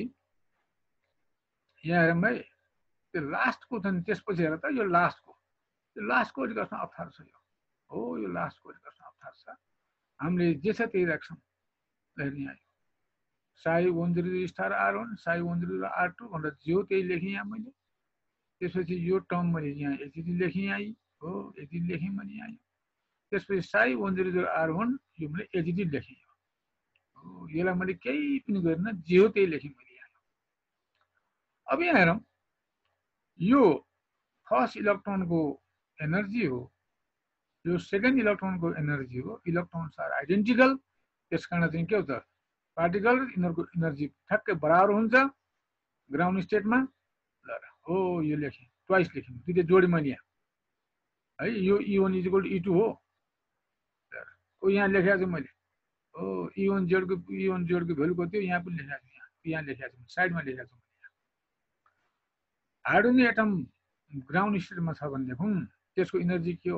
यहाँ हेरौँ है, त्यो लास्टको छ नि, त्यसपछि हेर त यो लास्टको, यो लास्टको रिकर्सन अप्ठ्यारो छ यो हो, यो लास्टको रिकर्सन अप्ठ्यारो छ। हामीले जे छ त्यही राख्छौँ। हेर्ने आयो Sai 100 star r1 Sai 100 r2 भनेर जे हो त्यही लेखेँ यहाँ मैले। त्यसपछि यो टर्म मैले यहाँ यति लेखेँ यहाँ हो, यति लेखेँ मैले यहाँ। त्यसपछि साई 100 r1 यो मैले यति लेखेँ हो, यसलाई मैले केही पनि गरिनँ, जे हो त्यही लेखेँ मैले यहाँ। अब यहाँ हेरौँ, यो फर्स्ट इलेक्ट्रोनको एनर्जी हो, यो सेकेन्ड इलेक्ट्रोनको एनर्जी हो। इलेक्ट्रोन्स आर आइडेन्टिकल, त्यस कारण चाहिँ के हुन्छ, पार्टिकल यिनीहरूको एनर्जी ठ्याक्कै बराबर हुन्छ ग्राउन्ड स्टेटमा। ल हो यो लेखेँ, ट्वाइस लेखेँ, दुईटा जोडेँ मैले यहाँ है। यो E1 इक्वल टु E2 हो, यहाँ लेखेको छु मैले हो। E1 जेडको भ्यालु कति हो यहाँ पनि लेखेको छु, यहाँ लेखेको छु, साइडमा लेखेको छु। हाइड्रोजन एटम ग्राउन्ड स्टेटमा छ भने देखौँ त्यसको एनर्जी के हो,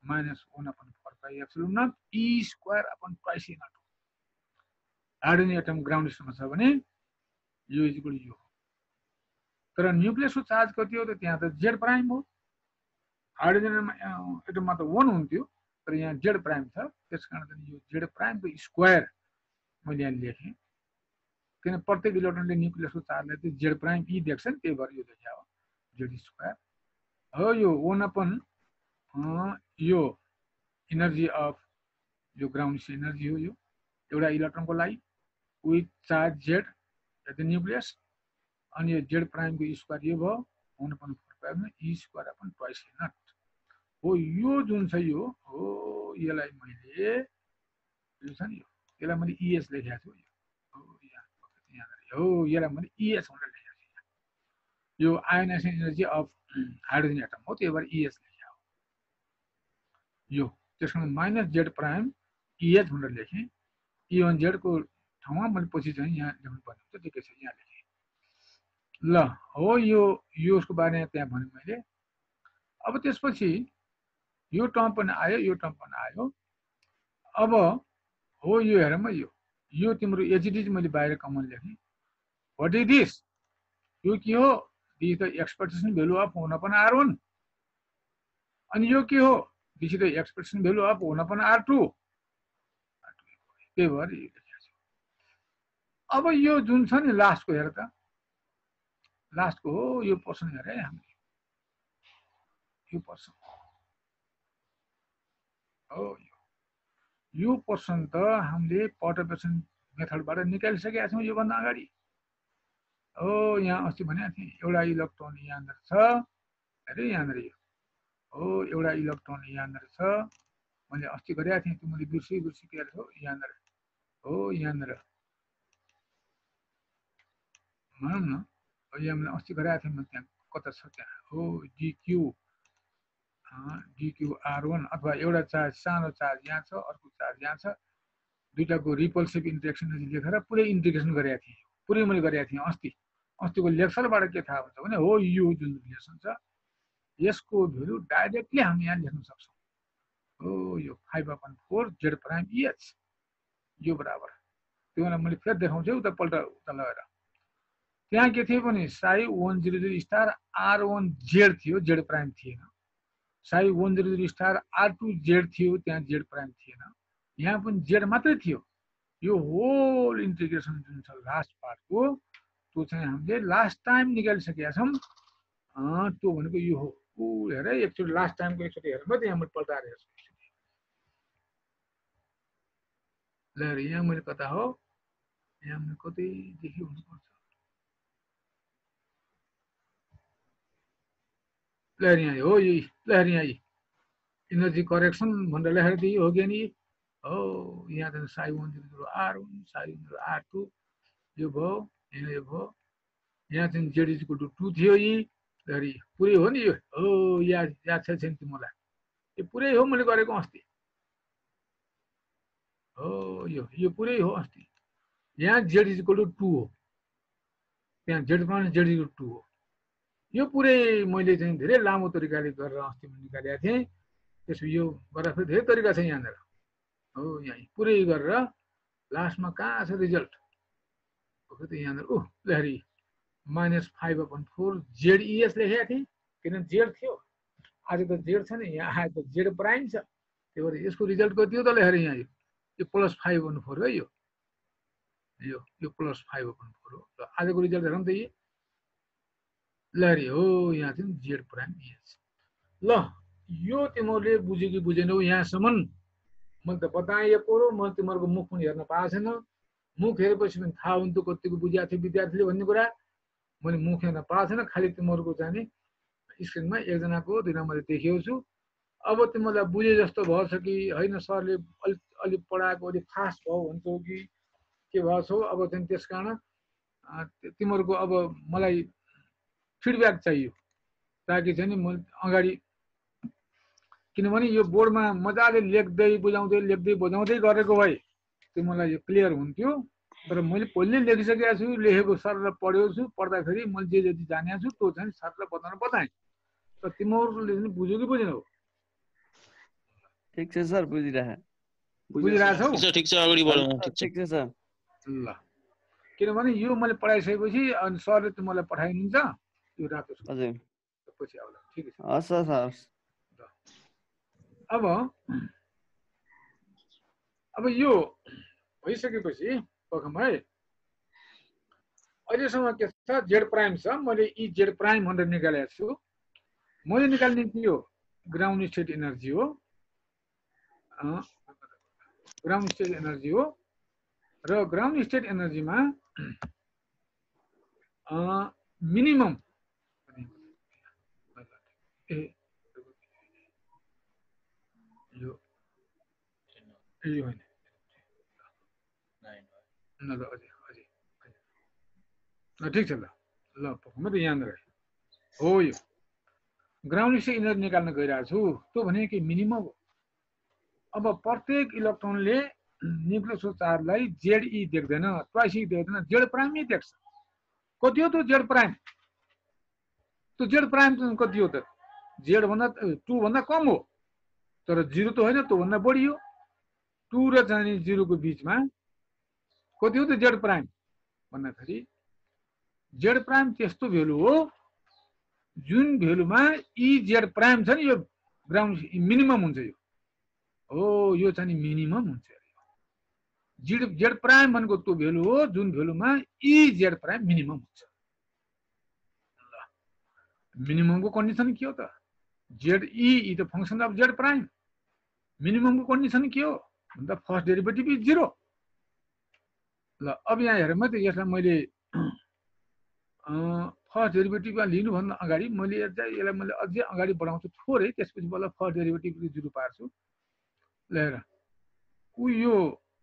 -1/4πε0 E²/2 हाइड्रोजन एटम ग्राउन्ड स्टेटमा छ भने यो इक्वल यो। तर न्युक्लियसको चार्ज कति हो त, त्यहाँ त जेड प्राइम हो। हाइड्रोजन एटममा त 1 हुन्थ्यो, तर यहाँ जेड प्राइम छ, त्यस कारण यो जेड प्राइमको स्क्वायर मैले यहाँ लेखेँ। किन प्रत्येक इलेक्ट्रोनले न्युक्लियसको चार्जलाई चाहिँ जेड प्राइम ई देख्छ नि, त्यही भएर यो लेख्या हो जेड स्क्वायर हो। यो 1/, यो एनर्जी अफ यो ग्राउन्ड एनर्जी हो यो एउटा इलेक्ट्रोनको लागि with charge Z at the nucleus. अनि यो जेड प्राइमको स्क्वायर यो भयो 1/4π E²/2 हो। यो जुन छ यो हो, यसलाई मैले यो छ नि, यसलाई मैले ES लेखेको छु हो, यसलाई मैले ES भनेर लेखेको छु। यो ionization energy of hydrogen atom हो, त्यही भएर ES लेखेको हो यो। त्यस कारण -जेड प्राइम EH भनेर लेखेँ। E1 जेडको ठाउँमा मैले पछि चाहिँ यहाँ लेख्नु पर्ने हुन्छ, ठिकै छ यहाँ लेखेँ। ल हो यो यसको बारेमा त्यहाँ भने मैले। अब त्यसपछि यो टर्म पनि आयो, यो टर्म पनि आयो। अब हो यो हेरौँ है, यो तिम्रो एचडी मैले बाहिर कमन लेखेँ। व्हाट इज दिस, यो के हो, this the expectation value of 1/r1। अनि यो के हो, this is the expectation value of 1/r2। त्यही भएर यो लेखेको छु। अब यो जुन छ नि लास्टको हेर त, लास्टको हो यो पर्सन हेरे हामीले, यो पर्सन हो। यो पर्सन त हामीले पर्टरबेसन मेथडबाट निकालिसकेका छौँ योभन्दा अगाडि हो। यहाँ अस्ति भनेको थिएँ एउटा इलेक्ट्रोन यहाँनिर छ अरे, यहाँनिर यो हो एउटा इलेक्ट्रोन यहाँनिर छ, मैले अस्ति गरेको थिएँ, त्यो मैले बिर्सिकेको छु। यहाँनिर हो, यहाँनिर भनौँ न, यहाँ मैले अस्ति गरेको थिएँ, त्यहाँ कता छ त्यहाँ हो, DQ_R1 अथवा एउटा चार्ज सानो चार्ज यहाँ छ, अर्को चार्ज यहाँ छ, दुईटाको रिपल्सिभ इन्ट्रेक्सन लेखेर पुरै इन्टिग्रेसन गरेका थिएँ, पुरै मैले गरेका थिएँ अस्तिको लेक्चरबाट के थाहा हुन्छ भने हो यो जुन रिलेसन छ यसको भ्यालु डाइरेक्टली हामी यहाँ लेख्न सक्छौँ हो। यो 5/4 जेड प्राइम EH यो बराबर, त्यो मैले फेरि देखाउँछु उता पल्ट उता लगेर। त्यहाँ के थियो भने साई 100 स्टार R1 जेड थियो, जेड प्राइम थिएन। साई 100 स्टार R2 जेड थियो, त्यहाँ जेड प्राइम थिएन। यहाँ पनि जेड मात्रै थियो। यो होल इन्टिग्रेसन जुन छ लास्ट पार्टको, त्यो चाहिँ हामीले लास्ट टाइम निकालिसकेका छौँ। त्यो भनेको यो हो, हेर एकचोटि लास्ट टाइमको एकचोटि हेरौँ त, यहाँ मैले पल्टाएर हेर्छु। ल यहाँ मैले कता हो, यहाँ मैले कतैदेखि हुनुपर्छ। ल यहाँ हो, यही ल यहाँ इनर्जी करेक्सन भनेर लेखेर दिए हो कि नि हो। यहाँ त साई 100 R1 साई 100 R2 यो भयो, यहाँ यो भयो। यहाँ चाहिँ जेड इक्वल टु 2 थियो, यी पुरै हो नि यो हो। याद छ छैन तिमीलाई, यो पुरै हो मैले गरेको अस्ति हो। यो पुरै हो अस्ति। यहाँ जेड इक्वल टु 2 हो, त्यहाँ Z prime Z equal to 2 हो। यो पुरै मैले चाहिँ धेरै लामो तरिकाले गरेर अस्ति निकालेको थिएँ। त्यसो यो गर्दा फेरि धेरै तरिका छ यहाँनिर हो यहाँ पुरै गरेर लास्टमा कहाँ छ रिजल्ट यहाँनिर लहरी -5/4 ZES लेखेको थिएँ किन जेड थियो आज त जेड छैन यहाँ आए त जेड प्राइम छ त्यही भएर यसको रिजल्ट कति हो त लहरी यहाँ यो +5/4 है यो +5/4 हो ल आजको रिजल्ट हेरौँ त लहरी हो यहाँ थियो जेड प्राइम ES ल यो तिमीहरूले बुझ्यो कि बुझेनौ यहाँसम्म मैले त बताएँ परो मैले तिमीहरूको मुख पनि हेर्न पाएको छैन मुख हेरेपछि पनि थाहा हुन्थ्यो कतिको बुझाएको थियो विद्यार्थीले भन्ने कुरा मैले मुख हेर्न पाएको छैन खालि तिमीहरूको चाहिँ स्क्रिनमा एकजनाको दुईजना मैले देखेको छु अब तिमीहरूलाई बुझे जस्तो भएछ कि होइन सरले अलिक पढाएको अलिक फास्ट भयो भन्छौ कि के भएछ अब चाहिँ त्यस कारण तिमीहरूको अब मलाई फिडब्याक चाहियो ताकि चाहिँ म अगाडि किनभने यो बोर्डमा मजाले लेख्दै बुझाउँदै गरेको भए तिमीलाई यो क्लियर हुन्थ्यो तर मैले पहिले लेखिसकेको छु लेखेको सरलाई पढेको छु पढ्दाखेरि मैले जे जति जानेको छु त्यो चाहिँ सरलाई बताएँ तर तिमीहरूले पनि बुझ्यो कि बुझेनौ
ठिक छ सर
ठिक छ अगाडि बढौँ
ठिक छ सर
ल किनभने यो मैले पढाइसकेपछि अनि सरले तिमीलाई पठाइदिन्छ यो रातो
हजुर
पछि आउला ठिक छ
हस् सर
अब यो भइसकेपछि पखम है अहिलेसम्म के छ जेड प्राइम छ मैले ई जेड प्राइम भनेर निकालेको छु मैले निकाल्ने के हो ग्राउन्ड स्टेट एनर्जी हो र ग्राउन्ड स्टेट एनर्जीमा मिनिमम ठिक छ ल म त यहाँ हो यो ग्राउन्ड स्टेट एनर्जी निकाल्न गइरहेको छु त्यो भने कि मिनिमम हो अब प्रत्येक इलेक्ट्रोनले न्युक्लियसको चार्जलाई ZE देख्दैन ट्वाइस E देख्दैन जेड प्राइमै देख्छ कति हो त्यो जेड प्राइम कति हो त जेड भन्दा 2 भन्दा कम हो तर 0 त होइन त्यो भन्दा बढी हो 2 र चाहिँ 0 को बीचमा कति हो त जेड प्राइम भन्दाखेरि जेड प्राइम त्यस्तो भेल्यु हो जुन भेल्युमा ई जेड प्राइम छ नि यो ग्राउन्ड मिनिमम हुन्छ यो हो यो चाहिँ मिनिमम हुन्छ जेड प्राइम भनेको त्यो भेल्यु हो जुन भेल्युमा ई जेड प्राइम मिनिमम हुन्छ मिनिममको कन्डिसन के हो त ZE the function of Z prime मिनिममको कन्डिसन के हो भन्दा फर्स्ट डेरिभेटिभ इज 0 ल अब यहाँ हेरौँ त यसलाई मैले फर्स्ट डेरिभेटिभमा लिनु भन्दा अगाडि मैले यसलाई मैले अझै अगाडि बढाउँछु थोरै त्यसपछि बल्ल फर्स्ट डेरिभेटिभ 0 पार्छु ल हेर यो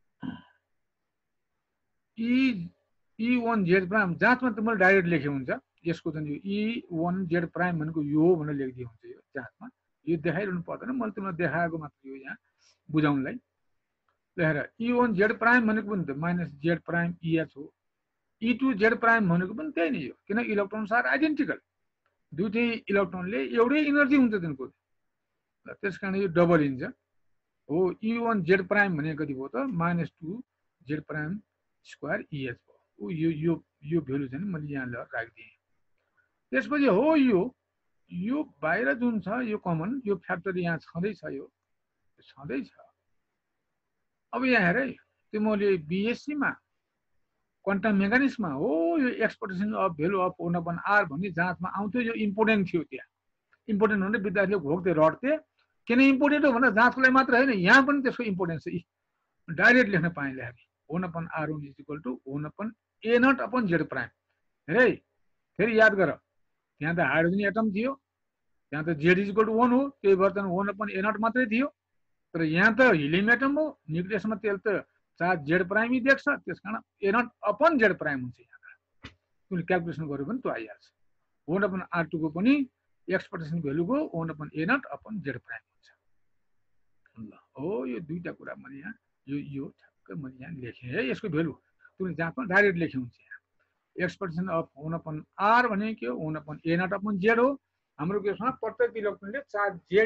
E1 जेड प्राइम जाँचमा त मैले डाइरेक्ट लेखे हुन्छ यसको चाहिँ यो E1 जेड प्राइम भनेको यो हो भनेर लेखिदिए हुन्छ यो जाँचमा यो देखाइरहनु पर्दैन मैले तिमीलाई देखाएको मात्र यो यहाँ बुझाउनलाई ल हेर E1 जेड प्राइम भनेको पनि त -जेड प्राइम EH हो E2 जेड प्राइम भनेको पनि त्यही नै हो किन इलेक्ट्रोन्स आर आइडेन्टिकल दुईटै इलेक्ट्रोनले एउटै एनर्जी हुन्छ तिनको ल त्यसकारण यो डबल हिन्छ हो E1 जेड प्राइम भनेको कति भयो त -2 जेड प्राइम स्क्वायर EH भयो यो भेल्यु चाहिँ मैले यहाँ राखिदिएँ त्यसपछि हो यो बाहिर जुन छ यो कमन यो फ्याक्टर यहाँ छँदैछ यो छँदैछ अब यहाँ हेर है तिमीले BSc मा क्वान्टम मेकानिक्समा हो यो expectation of value of 1/r भन्ने जाँचमा आउँथ्यो यो इम्पोर्टेन्ट थियो त्यहाँ इम्पोर्टेन्ट भने विद्यार्थीले घोक्दै रट्थे किन इम्पोर्टेन्ट हो भन्दा जाँचको लागि मात्र होइन यहाँ पनि त्यसको इम्पोर्टेन्स छ डाइरेक्ट लेख्न पाएँ लेखेँ 1/r1 = 1/a0/z प्राइम हेर है फेरि याद गर त्यहाँ त हाइड्रोजन एटम थियो त्यहाँ त Z = 1 हो त्यही भएर त 1/a0 मात्रै थियो तर यहाँ त हिलियम एटम हो न्युक्लियसमा त्यसले त चार्ज जेड प्राइम देख्छ त्यसकारण a0/z प्राइम हुन्छ यहाँ तिमीले क्याल्कुलेसन गर्यो भने त्यो आइहाल्छ 1/r2 को पनि एक्सपेक्टेसन भेल्युको 1/a0/z प्राइम हुन्छ ल हो यो दुईटा कुरा मैले यहाँ यो ठ्याक्कै मैले यहाँ लेखेँ है यसको भेल्यु तिमीले जाँचमा डाइरेक्ट लेखे हुन्छ यहाँ एक्सपेक्टेसन अफ 1/r भने के हो 1/a0/z हो हाम्रो केसमा प्रत्येक इलेक्ट्रोनले चार्ज जेड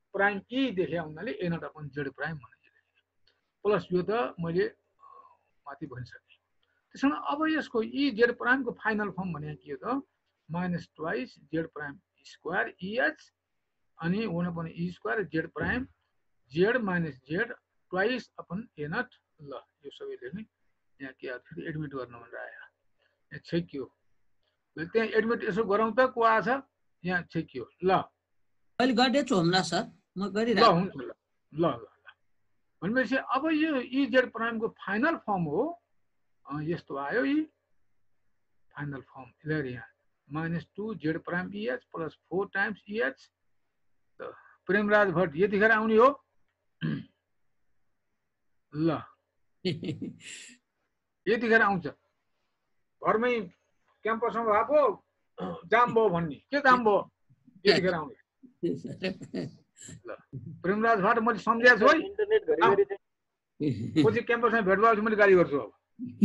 प्राइम ई देखे हुनाले a naught upon Z prime भनेर प्लस यो त मैले माथि भनिसकेँ। त्यसैले अब यसको ई जेड प्राइमको फाइनल फर्म भने के हो त minus twice Z prime square EH अनि 1 upon E square Z prime Z minus Z twice upon a naught. ल यो सबै लेख्ने यहाँ के फेरि एडमिट गर्न भनेर आयो यहाँ छेकियो त्यहाँ एडमिट यसो गरौँ त को आछ यहाँ छेकियो। ल
अहिले गर्दैछु होला सर म
ल
गरिरहेको
हुन्छ ल ल ल भनेपछि अब यो ई जेड प्राइमको फाइनल फर्म हो यस्तो आयो यी फाइनल फर्म हेर यहाँ -2 Z prime EH plus 4 times EH Premraj Bhatt यतिखेर आउने हो। ल यतिखेर आउँछ घरमै क्याम्पसमा भएको जाम भयो भन्ने के जाम भयो यतिखेर आउने। ल प्रेमराज भट्ट मैले सम्झाएको छु है
इन्टरनेट घरिघरि
पछि क्याम्पसमा भेट भएपछि मैले गाली गर्छु। अब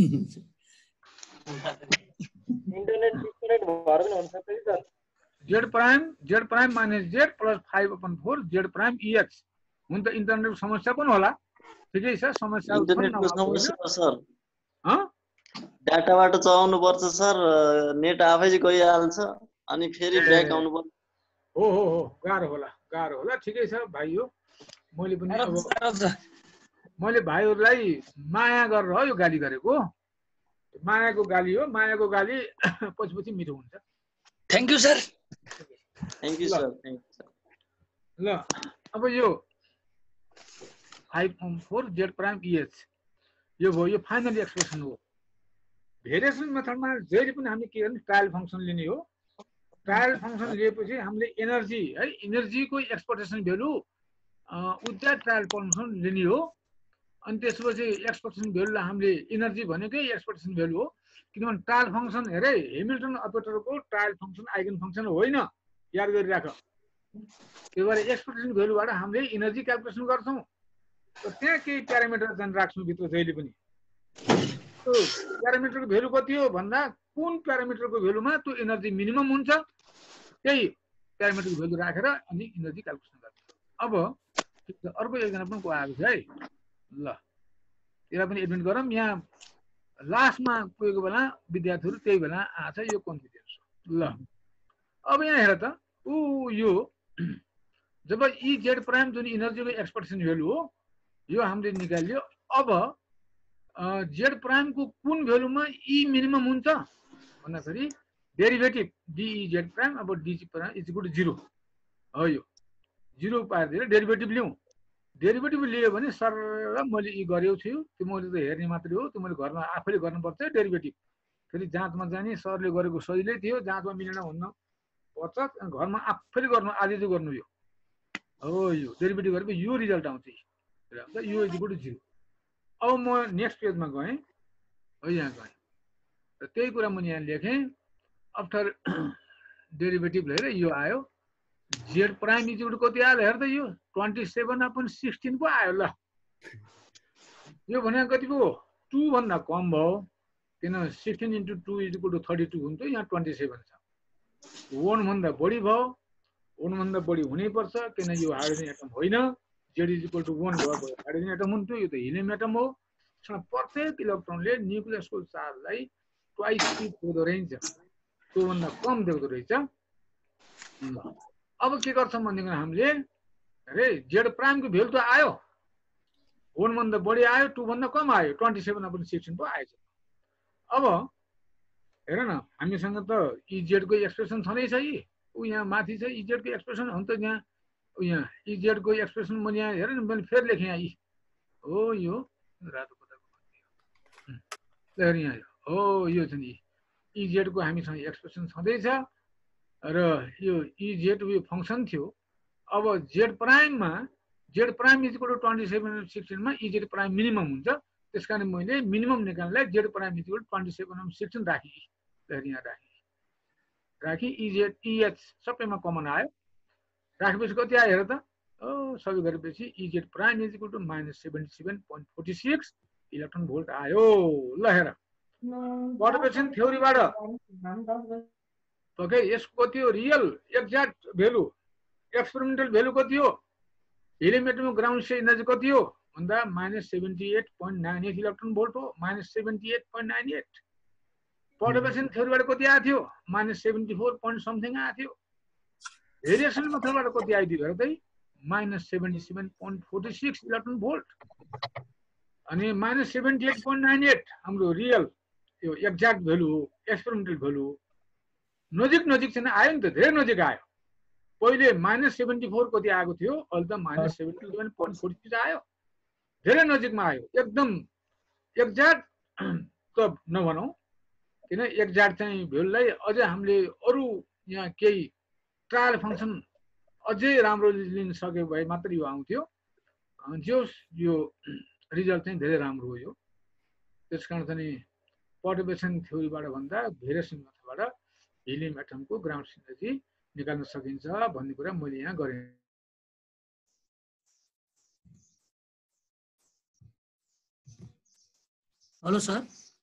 इन्टरनेट डिस्कनेक्ट भएर पनि हुन्छ कि sir
Z prime minus Z plus 5/4 Z prime EH हुन त इन्टरनेटको समस्या पनि होला ठिकै छ समस्या
इन्टरनेटको समस्या सर डाटाबाट चलाउनु पर्छ सर नेट आफै गइहाल्छ अनि फेरि ब्याक आउनु पर्छ।
हो गाह्रो होला ठिकै छ भाइ हो मैले पनि अब मैले भाइहरूलाई माया गरेर हो यो गाली गरेको मायाको गाली हो मायाको गाली पछि मिठो हुन्छ।
Thank you sir
thank you sir
ल अब यो 5/4 जेड प्राइम इएच यो भयो यो फाइनल एक्सप्रेसन हो। भेरिएसन मेथडमा जहिले पनि हामीले के गर्ने ट्रायल फङ्सन लिने हो। ट्रायल फङ्सन लिएपछि हामीले एनर्जी है एनर्जीको एक्सपेक्टेसन भ्यालु उता ट्रायल फङ्सन लिने हो। अनि त्यसपछि एक्सपेक्टेसन भ्यालुलाई हामीले एनर्जी भनेकै एक्सपेक्टेसन भ्यालु हो किनभने ट्रायल फङ्सन हेरे हेमिल्टन अपरेटरको ट्रायल फङ्सन आइगन फङ्सन होइन याद गरिराख। त्यही भएर एक्सपेक्टेसन भ्यालुबाट हामीले एनर्जी क्यालकुलेसन गर्छौँ र त्यहाँ केही प्यारामिटर चाहिँ राख्छौँ भित्र जहिले पनि। त्यो प्यारामिटरको भ्यालु कति हो भन्दा कुन प्यारामिटरको भ्यालुमा त्यो एनर्जी मिनिमम हुन्छ त्यही प्यारामिटरको भ्यालु राखेर अनि एनर्जी क्यालकुलेसन गर्छ। अब ठिक छ अर्को एकजना पनि को आएको छ है। ल यसलाई पनि एडमिट गरौँ यहाँ लास्टमा पुगेको बेला विद्यार्थीहरू त्यही बेला आछ यो कन्फिडेन्स। ल अब यहाँ हेर त यो जब ई जेड प्राइम जुन इनर्जीको एक्सपेक्टेसन भ्यालु हो यो हामीले निकालियो। अब जेड प्राइमको कुन भ्यालुमा ई मिनिमम हुन्छ भन्दाखेरि डेरिभेटिभ डिई जेड प्राइम अब d prime is equal to 0 हो। यो 0 पारेर डेरिभेटिभ लिउँ। डेरिभेटिभ लियो भने सर मैले यी गरेको छु त्यो मैले त हेर्ने मात्रै हो त्यो मैले घरमा आफैले गर्नुपर्छ डेरिभेटिभ। फेरि जाँचमा जाने सरले गरेको सजिलै थियो जाँचमा मिलेन भन्न पर्छ घरमा आफैले गर्नु आधी चाहिँ गर्नु यो हो। यो डेरिभेटिभ गरेको यो रिजल्ट आउँछ यो इज इक्वल टु 0। अब म नेक्स्ट पेजमा गएँ है यहाँ गएँ र त्यही कुरा मैले यहाँ लेखेँ आफ्टर डेरिभेटिभ लिएर यो आयो Z prime is equal to कति आयो हेर त यो 27/16 पो आयो। ल यो भने कति पो 2 भन्दा कम भयो किन 16 × 2 इज इक्वल टु 32 हुन्छ यहाँ 27 छ। 1 भन्दा बढी भयो 1 भन्दा बढी हुनैपर्छ किन यो हाइड्रोजन एटम होइन जेड इज इक्वल टु 1 भयो हाइड्रोजन एटम हुन्थ्यो यो त हिलियम एटम हो। प्रत्येक इलेक्ट्रोनले न्युक्लियसको चार्जलाई ट्वाइस देख्दो रहेछ त्योभन्दा कम देख्दो रहेछ। अब के गर्छौँ भनेदेखि हामीले अरे जेड प्राइमको भ्यालु त आयो 1 भन्दा बढी आयो 2 भन्दा कम आयो 27/16 पो आएछ। अब हेर न हामीसँग त इजेडको एक्सप्रेसन छँदैछ यी यहाँ माथि छ इजेडको एक्सप्रेसन हो त यहाँ इजेडको एक्सप्रेसन मैले यहाँ हेर न मैले फेरि लेखेँ यहाँ हो यो रातो पत्ताको यहाँ हो यो छ नि इजेडको हामीसँग एक्सप्रेसन छँदैछ र यो इजेड उयो फङ्सन थियो। अब जेड प्राइममा Z prime is equal to 27/16 मा इजेड प्राइम मिनिमम हुन्छ त्यस कारण मैले मिनिमम निकाल्नलाई Z prime is equal to 27/16 राखेँ यहाँ राखेँ इजेड इएच सबैमा कमन आयो राखेपछि कति आयो हेर त सबै गरेपछि E Z prime is equal to -77.46 electron volt आयो। ल हेर पर्टुर्बेसन थ्योरीबाट ओके यसको कति हो real exact value experimental value कति हो हिलियम एटमको ग्राउन्ड स्टेट इनर्जी कति हो भन्दा -78.98 इलेक्ट्रोन भोल्ट हो, -78.98। पर्टरबेसन थ्योरीबाट कति आएको थियो -74 point समथिङ आएको थियो। रेडिएसन मेथडबाट कति आइदियो हेर त -77.46 इलेक्ट्रोन भोल्ट। अनि -78.98 हाम्रो रियल यो एक्ज्याक्ट भ्यालु हो, एक्सपेरिमेन्टल भ्यालु हो। नजिक नजिक चाहिँ आयो नि त, धेरै नजिक आयो। पहिले -74 कति आएको थियो, अहिले त -77.46 आयो, धेरै नजिकमा आयो। एकदम एक्ज्याक्ट त नभनौँ, किन एक्ज्याक्ट चाहिँ भ्यालुलाई अझै हामीले अरू यहाँ केही ट्रायल फङ्सन अझै राम्रो लिन सक्यो भए मात्र यो आउँथ्यो। जोस् यो रिजल्ट चाहिँ धेरै राम्रो हो यो। त्यसकारण चाहिँ पर्टरबेसन थ्योरीबाट भन्दा भेरिएसन मेथडबाट हिलियम एटमको ग्राउन्ड एनर्जी निकाल्न सकिन्छ भन्ने कुरा मैले यहाँ गरेँ।
Hello sir.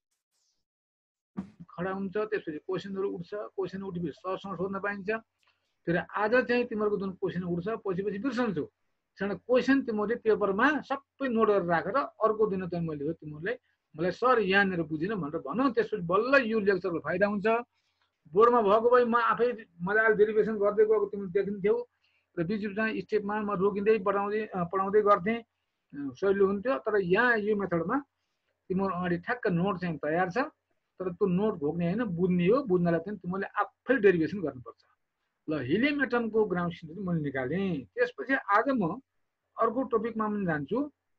खडा हुन्छ, त्यसपछि क्वेसनहरू उठ्छ, क्वेसन उठेपछि सरसँग सोध्न पाइन्छ। फेरि आज चाहिँ तिमीहरूको जुन क्वेसन उठ्छ पछि बिर्सन्छौ, त्यसकारण क्वेसन तिमीहरूले पेपरमा सबै नोट गरेर राखेर अर्को दिन चाहिँ मैले तिमीहरूलाई मलाई सर यहाँनिर बुझिनँ भनेर भनौँ। त्यसपछि बल्ल यो लेक्चरको फाइदा हुन्छ। बोर्डमा भएको भए म आफै मजाले डेरिभेसन गर्दै गएको तिमीले देखिन्थ्यौ र बिचमा स्टेपमा म रोकिँदै पढाउँदै गर्थेँ, सजिलो हुन्थ्यो। तर यहाँ यो मेथडमा तिमीहरू अगाडि ठ्याक्क नोट चाहिँ तयार छ, तर त्यो नोट घोक्ने होइन, बुझ्ने हो। बुझ्नलाई चाहिँ तिमीले आफै डेरिभेसन गर्नुपर्छ। ल हिलियम एटमको ग्राउन्ड स्टेट मैले निकालेँ। त्यसपछि आज म अर्को टपिकमा पनि जान्छु।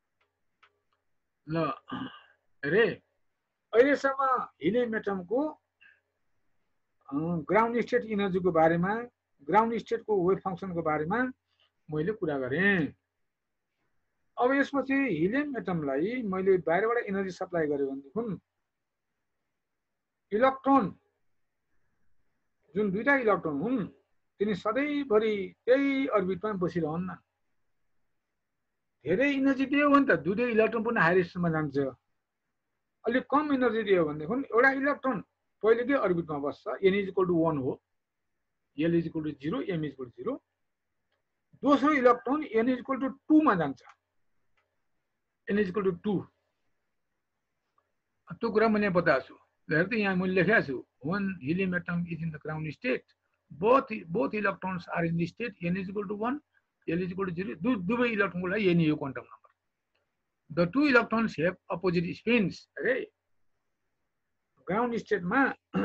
ल अरे अहिलेसम्म हिलियम एटमको ग्राउन्ड स्टेट इनर्जीको बारेमा, ग्राउन्ड स्टेटको वेभ फङ्सनको बारेमा मैले कुरा गरेँ। अब यसपछि हिलियम एटमलाई मैले बाहिरबाट एनर्जी सप्लाई गरेँ भनेदेखि इलेक्ट्रोन जुन दुईटा इलेक्ट्रोन हुन् तिनी सधैँभरि त्यही अर्बिटमा बसिरहन्न। धेरै एनर्जी दियो भने त दुईटै इलेक्ट्रोन पनि हायर स्टेटमा जान्छ। अलिक कम एनर्जी दियो भनेदेखि एउटा इलेक्ट्रोन पहिलेकै अर्बिटमा बस्छ, n = 1 हो, l = 0, m = 0। दोस्रो इलेक्ट्रोन n = 2 मा जान्छ, n = 2। त्यो कुरा मैले बताएको छु। हेर त यहाँ मैले लेखेको छु, when helium atom is in the ground state, both electrons are in the state n = 1, l = 0। दुवै इलेक्ट्रोनको लागि n यो quantum number. The two electrons have opposite spins। अरे ग्राउन्ड स्टेटमा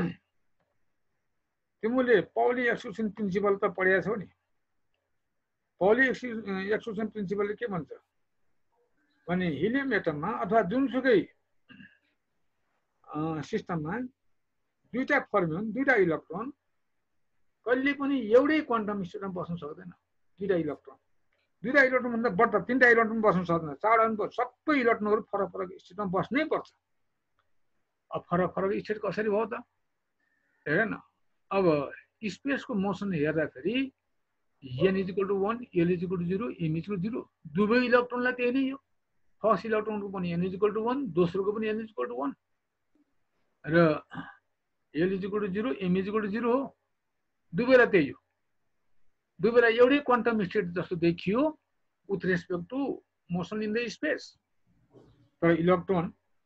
तिमीले पाउली एक्सक्लुजन प्रिन्सिपल त पढेका छौ नि। पाउली एक्सक्लुजन प्रिन्सिपलले के भन्छ भने हिलियम एटममा अथवा जुनसुकै सिस्टममा दुईटा फर्म्युन, दुईटा इलेक्ट्रोन कहिले पनि एउटै क्वान्टम स्टेटमा बस्न सक्दैन। दुईटा इलेक्ट्रोन भन्दा बढ्ता तीनटा इलेक्ट्रोन बस्न सक्दैन। चारवटा सबै इलेक्ट्रोनहरू फरक फरक स्टेटमा बस्नै पर्छ। अब फरक फरक स्टेट कसरी भयो त हेर न। अब स्पेसको मोसन हेर्दाखेरि n = 1, l = 0, m = 0। दुवै इलेक्ट्रोनलाई त्यही नै हो। फर्स्ट इलेक्ट्रोनको पनि n = 1, दोस्रोको पनि n = 1 र l = 0, m = 0 हो। दुवैलाई त्यही हो। दुवैलाई एउटै क्वान्टम स्टेट जस्तो देखियो with respect to motion in the space. तर इलेक्ट्रोन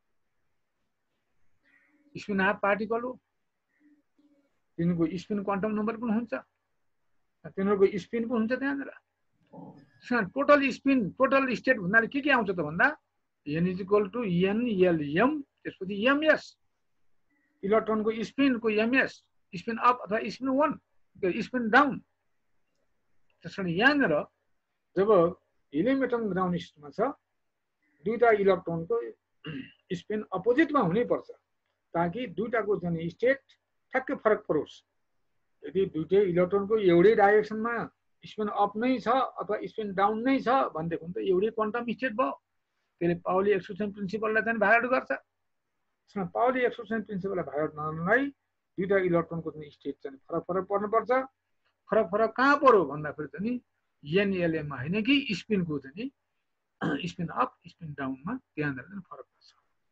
स्पिन हाफ पार्टिकल हो, तिनीहरूको स्पिन क्वान्टम नम्बर पनि हुन्छ, तिनीहरूको स्पिन पनि हुन्छ त्यहाँनिर। टोटल स्पिन, टोटल स्टेट भन्नाले के आउँछ त भन्दा n = n l m, त्यसपछि ms इलेक्ट्रोनको स्पिनको ms, स्पिन अप अथवा स्पिन 1, स्पिन डाउन। त्यसकारण यहाँनिर जब हिलियम एटम ग्राउन्ड स्टेटमा छ दुईटा इलेक्ट्रोनको स्पिन अपोजिटमा हुनैपर्छ ताकि दुईटाको चाहिँ स्टेट ठ्याक्कै फरक परोस्। यदि दुईटै इलेक्ट्रोनको एउटै डाइरेक्सनमा स्पिन अप नै छ अथवा स्पिन डाउन नै छ भनेदेखि त एउटै क्वान्टम स्टेट भयो। त्यसले पाउली एक्सक्लुजन प्रिन्सिपललाई चाहिँ भायोलेट गर्छ। त्यसमा पाउली एक्सक्लुजन प्रिन्सिपललाई भायोलेट नगर्नलाई दुईटा इलेक्ट्रोनको चाहिँ स्टेट चाहिँ फरक फरक पर्नुपर्छ। फरक फरक कहाँ पर्यो भन्दाखेरि चाहिँ n l m मा होइन कि स्पिनको चाहिँ स्पिन अप स्पिन डाउनमा त्यहाँनिर चाहिँ फरक पर्छ।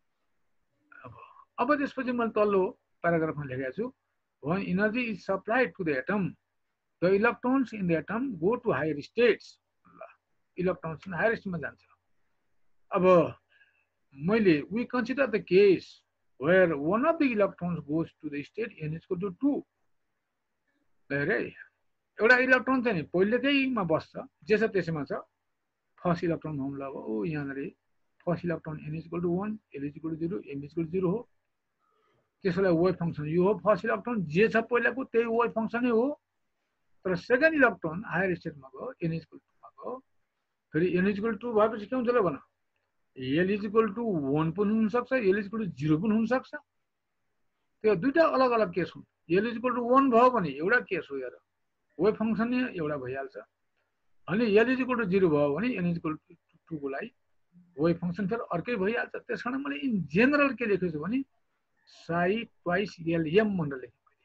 अब त्यसपछि मैले तल्लो प्याराग्राफमा लेखेको छु, when energy is supplied to the atom, the electrons in the atom go to higher states। इलेक्ट्रोन हायर स्टेटमा जान्छ। अब मैले we consider the case where one of the electrons goes to the state n is equal to 2 हेरे एउटा electron चाहिँ नि पहिलेकैमा बस्छ जे छ त्यसैमा छ फर्स्ट इलेक्ट्रोन होम ल ओ यहाँ रे first electron n is equal to 1 l is equal to 0 m is equal to 0 हो त्यसैलाई वेभ फंक्सन यो हो फर्स्ट इलेक्ट्रोन जे छ पहिलाको त्यही वेभ फंक्सन हो तर सेकेन्ड इलेक्ट्रोन हायर स्टेटमा गयो n is equal to मा गयो फेरि n is equal to भएपछि के हुन्छ ल भन l is equal to 1 पनि हुन सक्छ l is equal to 0 पनि हुन सक्छ त्यो दुईटा अलग अलग केस हुन् l is equal to 1 भयो भने एउटा केस हो यार वेभ फंक्सन नै एउटा भइहाल्छ अनि l is equal to 0 भयो भने n is equal to 2 को लागि वेभ फंक्सन फेरि अर्कै भइहाल्छ त्यसकारण मैले इन जेनरल के लेखेको छु भने psi twice lm भनेर लेखेको मैले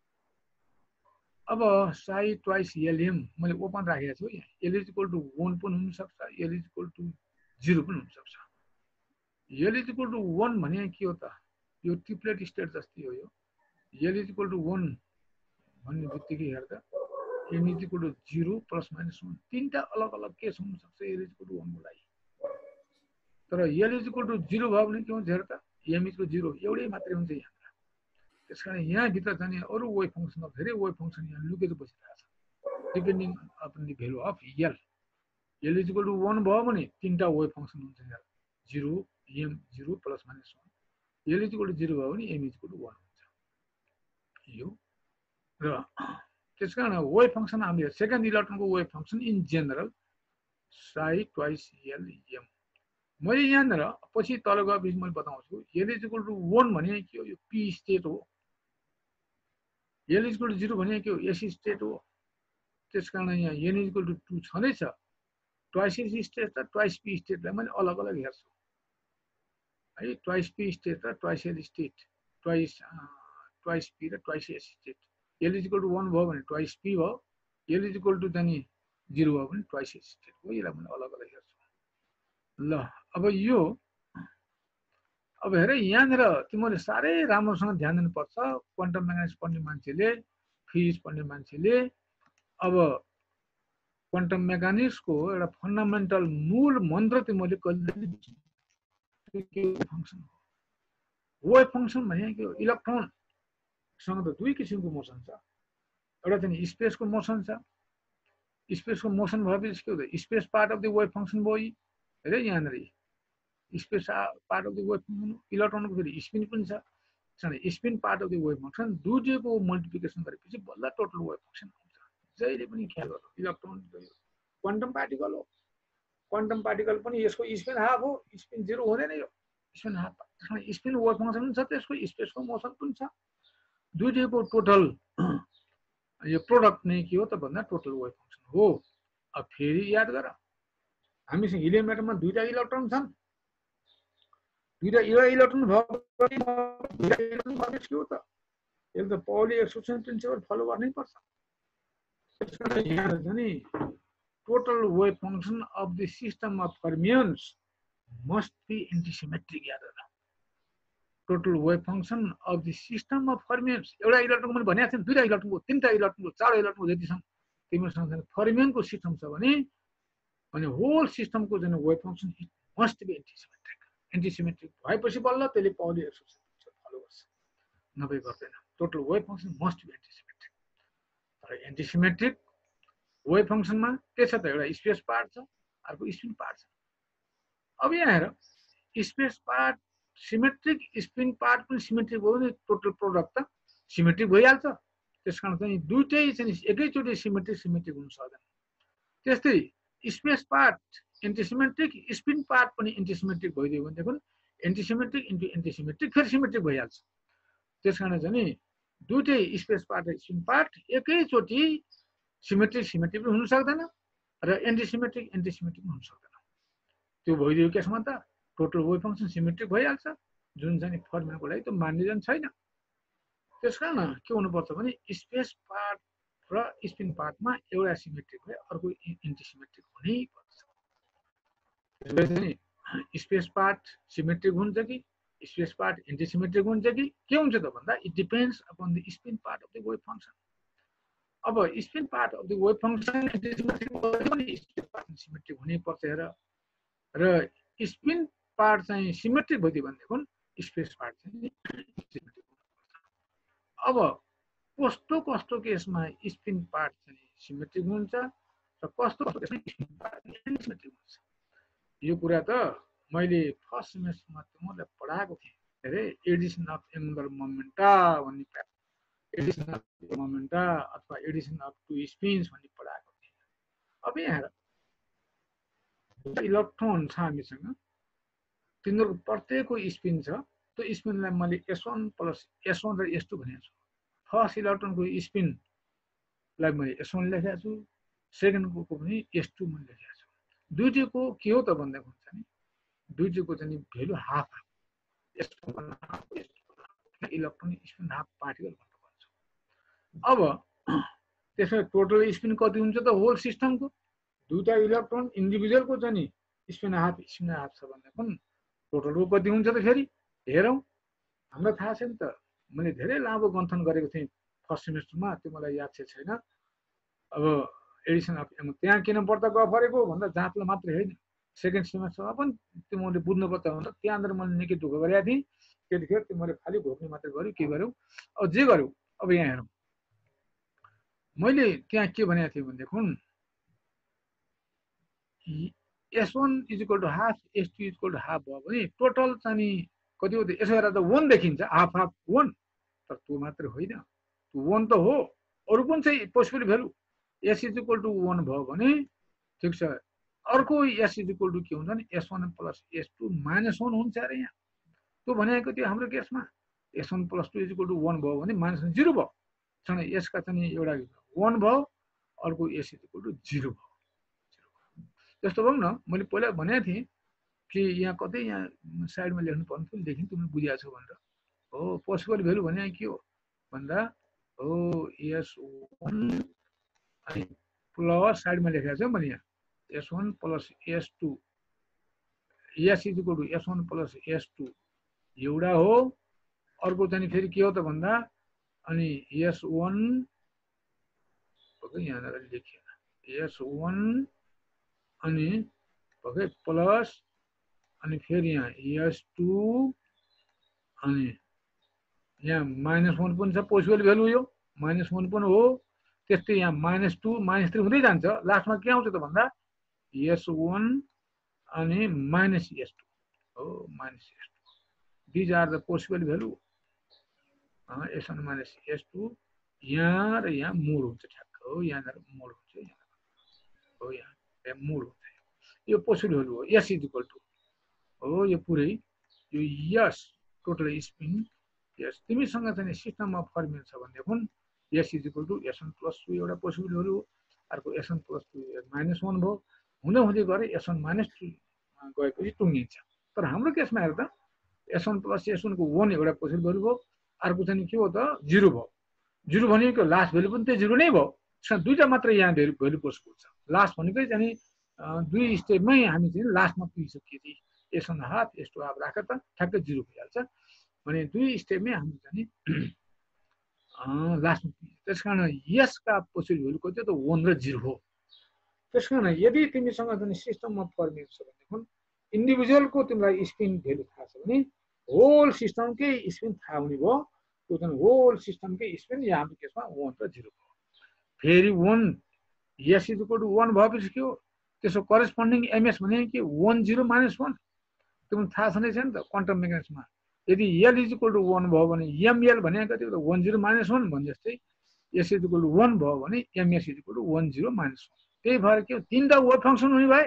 अब psi twice lm मैले ओपन राखेको छु यहाँ l is equal to 1 पनि हुन सक्छ l is equal to 0 पनि हुन सक्छ l is equal to 1 भने के हो त यो ट्रिप्लेट स्टेट जस्तै हो यो l is equal to 1 भन्ने बित्तिकै हेर्दा n is equal to 0 plus minus 1 तीनटा अलग अलग केस हुन सक्छ l is equal to 1 को लागि तर l is equal to 0 भयो भने के हुन्छ हेर्दा m is equal to 0 एउटै मात्रै हुन्छ यहाँ त्यसकारण यहाँ भित्र चाहिँ अरु वेभ फंक्सन धेरै वेभ फंक्सन यहाँ लुकेर बसिरहेको छ depending upon the value of l is equal to 1 भयो भने तीनटा वेभ फंक्सन हुन्छ यहाँ 0 m 0 plus minus 1 l is equal to 0 भयो भने m is equal to 1 हुन्छ यो र त्यसकारण वेभ फंक्सन हामीले सेकेन्ड इलेक्ट्रोनको wave function in general psi twice lm मैले यहाँनिर पछि तल गएपछि मैले बताउँछु l is equal to 1 भने के हो यो p स्टेट हो l is equal to 0 भने के हो s स्टेट हो त्यसकारण यहाँ n is equal to 2 छँदैछ ट्वाइस s स्टेट र ट्वाइस p स्टेटलाई मैले अलग अलग हेर्छु है ट्वाइस p स्टेट र twice l state twice p र twice s state l is equal to 1 भयो भने ट्वाइस p भयो l is equal to जानी 0 भयो भने ट्वाइस s स्टेट हो यसलाई मैले अलग अलग हेर्छु ल अब यो अब हेर यहाँनिर तिमीले साह्रै राम्रोसँग ध्यान दिनुपर्छ क्वान्टम मेकानिक्स पढ्ने मान्छेले फिजिक्स पढ्ने मान्छेले अब क्वान्टम मेकानिक्सको एउटा फन्डामेन्टल मूल मन्त्र तिमीले कहिले के फंक्सन हो वेभ फंक्सन भने के हो इलेक्ट्रोन सँग त दुई किसिमको मोसन छ एउटा चाहिँ स्पेसको मोसन छ स्पेसको मोसन भएपछि के हो त space part of the wave function भयो हेर यहाँनिर space part of the wave function इलेक्ट्रोनको फेरि स्पिन पनि छ spin part of the wave function दुईटैको मल्टिप्लिकेसन गरेपछि बल्ल टोटल वेभ फंक्सन आउँछ जहिले पनि ख्याल गर्नु इलेक्ट्रोन क्वान्टम पार्टिकल पनि यसको स्पिन हाफ हो स्पिन 0 हुँदैन यो spin half spin wave function पनि छ त्यसको स्पेसको मोसन पनि छ दुईटैको टोटल यो प्रोडक्ट नै के हो त भन्दा टोटल वेभ फंक्सन हो अब फेरि याद गर हामीसँग हिलियम एटममा दुईटा इलेक्ट्रोन छन् दुईटा इलेक्ट्रोन भएपछि के हो त यसले त पाउली एक्सक्लुजन प्रिन्सिपल फलो गर्नै पर्छ त्यसकारण यहाँ छ नि total wave function of the system of fermions must be antisymmetric याद गर total wave function of the system of fermions एउटा इलेक्ट्रोन मैले भनेको थिएँ दुईटा इलेक्ट्रोनको तीनटा इलेक्ट्रोनको चारवटा इलेक्ट्रोनको जति छन् तिमीसँग फर्मियनको सिस्टम छ भने होल सिस्टमको जुन wave function it must be antisymmetric भएपछि बल्ल त्यसले पाउली एक्सक्लुजन फलो गर्छ नभए गर्दैन total wave function must be antisymmetric तर एन्टिसिमेट्रिक वेभ फंक्सनमा के छ त एउटा स्पेस पार्ट छ अर्को स्पिन पार्ट छ अब यहाँ हेर space part symmetric spin part पनि सिमेट्रिक भयो भने टोटल प्रोडक्ट त सिमेट्रिक भइहाल्छ त्यसकारण चाहिँ दुईटै चाहिँ एकैचोटि सिमेट्रिक हुन सक्दैन त्यस्तै space part antisymmetric spin part पनि एन्टिसिमेट्रिक भइदियो भनेदेखि एन्टिसिमेट्रिक इन्टु एन्टिसिमेट्रिक फेरि सिमेट्रिक भइहाल्छ त्यसकारण चाहिँ दुईटै स्पेस पार्ट र स्पिन पार्ट एकैचोटि सिमेट्रिक हुन सक्दैन र एन्टिसिमेट्रिक हुन सक्दैन त्यो भइदियो केसमा त टोटल वेभ फंक्सन सिमेट्रिक भइहाल्छ जुन चाहिँ फर्मुलाको लागि त्यो मान्यजन छैन त्यसकारण के हुनुपर्छ भने स्पेस पार्ट र स्पिन पार्टमा एउटा सिमेट्रिक भए अर्को एन्टिसिमेट्रिक हुनै पर्छ स्पेस पार्ट सिमेट्रिक हुन्छ कि स्पेस पार्ट एन्टिसिमेट्रिक हुन्छ कि के हुन्छ त भन्दा it depends upon the spin part of the wave function अब spin part of the wave function symmetric हुनैपर्छ हेर र स्पिन पार्ट चाहिँ सिमेट्रिक भयो भनेदेखि स्पेस पार्ट चाहिँ सिमेट्रिक हुनुपर्छ। अब कस्तो केसमा स्पिन पार्ट चाहिँ सिमेट्रिक हुन्छ र कस्तो केसमा स्पिन पार्ट एसिमेट्रिक हुन्छ यो कुरा त मैले फर्स्ट सेमेस्टरमा तिमीलाई पढाएको थिएँ अरे एडिसन अफ एङ्गुलर मोमेन्टा भन्ने एडिसन अफ मोमेन्टा अथवा एडिसन अफ टु स्पिन्स भन्ने पढाएको थिएँ। अब यहाँ इलेक्ट्रोन छ हामीसँग तिनीहरूको प्रत्येकको स्पिन छ त्यो स्पिनलाई मैले S1 प्लस S1 र S2 भनेको छु। फर्स्ट इलेक्ट्रोनको स्पिनलाई मैले S1 लेखेको छु सेकेन्डको पनि S2 मैले लेखेको छु। दुईटैको के हो त भन्दा हुन्छ नि दुईटैको चाहिँ value half electron spin half particle भनेर भन्छ। अब त्यसमा टोटल स्पिन कति हुन्छ त होल सिस्टमको दुईटा इलेक्ट्रोन इन्डिभिजुअलको चाहिँ नि स्पिन हाफ छ भनेदेखि टोटलको कति हुन्छ त फेरि हेरौँ। हामीलाई थाहा छैन त मैले धेरै लामो गन्थन गरेको थिएँ फर्स्ट सेमेस्टरमा त्यो मलाई याद छैन। अब एडिसन अफ त्यहाँ किन बढ्ता गफ गरेको भन्दा जाँचलाई मात्रै होइन सेकेन्ड सेमेस्टरमा पनि तिमीले बुझ्नुपर्छ भनेर त्यहाँनिर मैले निकै ढुक्क गरेको थिएँ। त्यतिखेर तिमीले खालि घोक्ने मात्रै गर्यो के गर्यौ अब जे गर्यौ। अब यहाँ हेरौँ मैले त्यहाँ के भनेको थिएँ भनेदेखि S1 = हाफ S2 = हाफ भयो भने टोटल चाहिँ कति हो त यसो हेर्दा त 1 देखिन्छ हाफ 1 तर त्यो मात्रै होइन त्यो 1 त हो अरू पनि चाहिँ पोसिबल भ्यालु S = 1 भयो भने ठिक छ अर्को S = के हुन्छ नि S1 + S2 - 1 हुन्छ अरे यहाँ त्यो भनेको त्यो हाम्रो केसमा S1 + 2 = 1 भयो भने -0 भयो सँग यसका चाहिँ एउटा 1 भयो अर्को S = 0 भयो। जस्तो भनौँ न मैले पहिला भनेको थिएँ कि यहाँ कतै यहाँ साइडमा लेख्नु पर्ने थियो लेखिन तिमीले बुझिया छौ भनेर हो पोसिबल भ्यालु भने के हो भन्दा हो S1 अनि प्लस साइडमा लेखेको छ मैले यहाँ S1 + S2 S = S1 + S2 एउटा हो अर्को चाहिँ फेरि के हो त भन्दा अनि S1 यहाँ लेखिएन S1 अनि भकै प्लस अनि फेरि यहाँ S2 अनि यहाँ -1 पनि छ पोसिबल भ्यालु यो -1 पनि हो त्यस्तै यहाँ -2 -3 हुँदै जान्छ लास्टमा के आउँछ त भन्दा S1 अनि -S2 हो -S2 these are the possible value S1 - S2 यहाँ र यहाँ मोड हुन्छ ठ्याक्क हो यहाँ मोड हुन्छ यहाँ हो यहाँ मोड हुन्छ यो पोसिबल भ्यालु हो S = हो यो पुरै यो यस टोटल स्पिन यस तिमीसँग चाहिँ सिस्टम अफ फर्मुला छ भनेदेखि S = S1 + 2 एउटा पोसिबल भ्यालु हो अर्को S1 + 2 -1 भयो हुँदै हुँदै गएर S1 - 2 गएपछि टुङ्गिन्छ। तर हाम्रो केसमा हेर्दा S1 + S1 को 1 एउटा पोसिबल भ्यालु भयो अर्को चाहिँ के हो त 0 भयो 0 भनेको लास्ट भ्यालु पनि त्यही 0 नै भयो दुईटा मात्र यहाँ भ्यालु पोसिबल छ लास्ट भनेकै चाहिँ दुई स्टेपमै हामी चाहिँ लास्टमा पुगिसकिए थिए S1 हाफ S2 हाफ राखेर त ठ्याक्कै 0 भइहाल्छ भने दुई स्टेपमै हामी चाहिँ लास्टमा पुग्यो। त्यसकारण यसका पोसिबल भ्यालु कति त 1 र 0 हो। त्यसकारण यदि तिमीसँग चाहिँ सिस्टम अफ फर्मुला छ भनेदेखि इन्डिभिजुअलको तिमीलाई स्पिन भ्यालु थाहा छ भने होल सिस्टमकै स्पिन थाहा हुने भयो त्यो चाहिँ होल सिस्टमकै स्पिन यहाँ हाम्रो केसमा 1 र 0 भयो। फेरि 1 S = 1 भएपछि के हो त्यसको करेस्पोन्डिङ MS भने के 1 0 - 1 तिमीलाई थाहा छँदै छ नि त क्वान्टम मेकानिक्समा यदि L = 1 भयो भने ML भनेको कति हो 1 0 - 1 भने जस्तै S = 1 भयो भने MS = 1 0 - 1 त्यही भएर के हो तीनटा वेभ फंक्सन हुने भए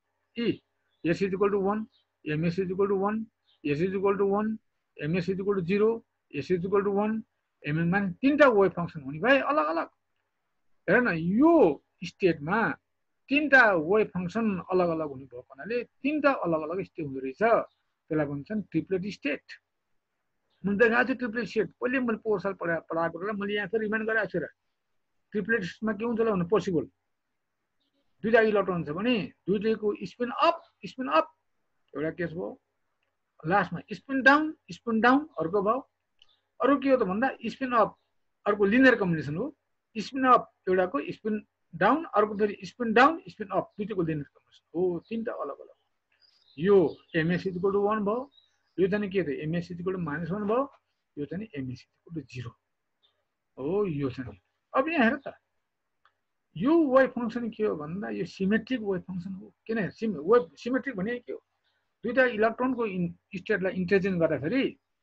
S = 1 MS = 1 S = 1 MS = 0 S = 1 MS माने तीनटा वेभ फंक्सन हुने भए अलग अलग हेर न यो स्टेटमा तीनटा वेभ फंक्सन अलग अलग हुने भएको हुनाले तीनटा अलग अलग स्टेट हुँदो रहेछ त्यसलाई भन्छन् ट्रिप्लेट स्टेट। मैले देखाएको छु ट्रिप्लेट स्टेट पहिले मैले पोहोर साल पढाएको र मैले यहाँ फेरि रिमाइन्ड गराएको छु र ट्रिप्लेट्समा के हुन्छ भने पोसिबल दुईटा इलेक्ट्रोन छ भने दुईटैको स्पिन अप एउटा केस भयो लास्टमा स्पिन डाउन अर्को भयो अरू के हो त भन्दा स्पिन अप अर्को लिनियर कम्बिनेसन हो स्पिन अप एउटाको स्पिन डाउन, अर्को फेरि स्पिन डाउन स्पिन अप, दुईटैको लिनियर कम्बिनेसन हो, तीनटा अलग अलग। यो एमएस इक्वल टु 1 भयो, यो चाहिँ के थियो एमएस इक्वल टु -1 भयो, यो चाहिँ एमएस इक्वल टु 0 हो। यो चाहिँ अब यहाँ हेर त, यो वेभ फंक्सन के हो भन्दा यो सिमेट्रिक वेभ फंक्सन हो। किन वेभ सिमेट्रिक भने के हो, दुईटा इलेक्ट्रोनको स्टेटलाई इन्टरचेन्ज गर्दाखेरि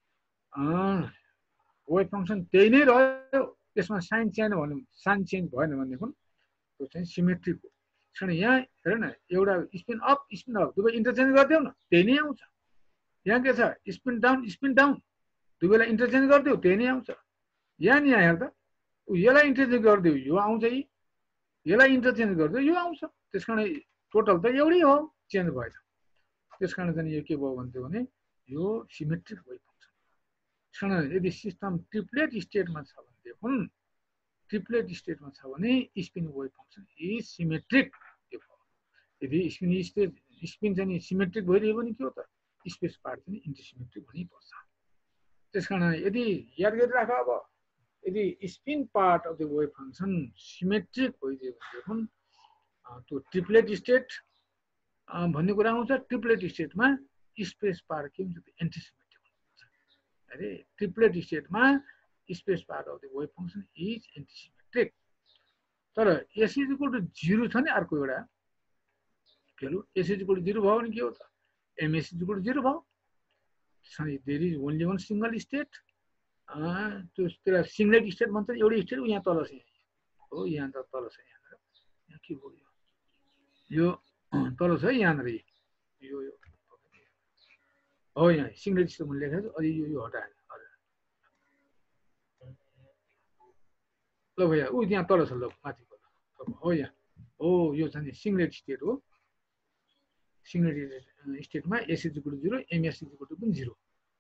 वेभ फंक्सन त्यही नै रह्यो, त्यसमा साइन चेन्ज भएन भनेदेखि त्यो चाहिँ सिमेट्रिक हो। त्यसकारण यहाँ हेर न, एउटा स्पिन अप दुवै इन्टरचेन्ज गरिदेऊ न, त्यही नै आउँछ। यहाँ के छ स्पिन डाउन दुवैलाई इन्टरचेन्ज गरिदेऊ त्यही नै आउँछ। यहाँ नि यहाँ हेर त, यसलाई इन्टरचेन्ज गरिदेऊ यो आउँछ, यसलाई इन्टरचेन्ज गरिदेऊ यो आउँछ। त्यसकारण टोटल त एउटै हो, चेन्ज भएन। त्यसकारण चाहिँ यो के भयो भने यो सिमेट्रिक वेभ फंक्सन। त्यसकारण यदि सिस्टम ट्रिप्लेट स्टेटमा छ भने spin wave function is symmetric. यदि स्पिन चाहिँ सिमेट्रिक भइरह्यो भने के हो त, स्पेस पार्ट चाहिँ एन्टिसिमेट्रिक हुनैपर्छ। त्यसकारण यदि याद गरिराख, अब यदि spin part of the wave function symmetric भइदियो भनेदेखि त्यो ट्रिप्लेट स्टेट भन्ने कुरा आउँछ। ट्रिप्लेट स्टेटमा स्पेस पार्ट के हुन्छ, एन्टिसिमेट्रिक हुन्छ। अरे ट्रिप्लेट स्टेटमा space part of the wave function is antisymmetric. तर एस इज इक्वल टु 0 छ नि अर्को एउटा value, S is equal to 0 भयो भने के हो त, एमएस इज इक्वल टु 0 भयो। There is only one single state, त्यसलाई सिंगलेट स्टेट भन्छ, एउटै स्टेट यहाँ तल छ हो, यहाँ त तल छ, यहाँ के भयो यो तल छ है यहाँनिर, यो हो यहाँ सिंगलेट स्टेट मैले लेखेको छु। अलि यो हटाएँ ल भैया, ऊ यहाँ तल छ, ल माथिको हो, यहाँ हो, यो चाहिँ सिंगलेट स्टेट हो। सिंगलेट स्टेटमा S is equal to 0, MS is equal to पनि 0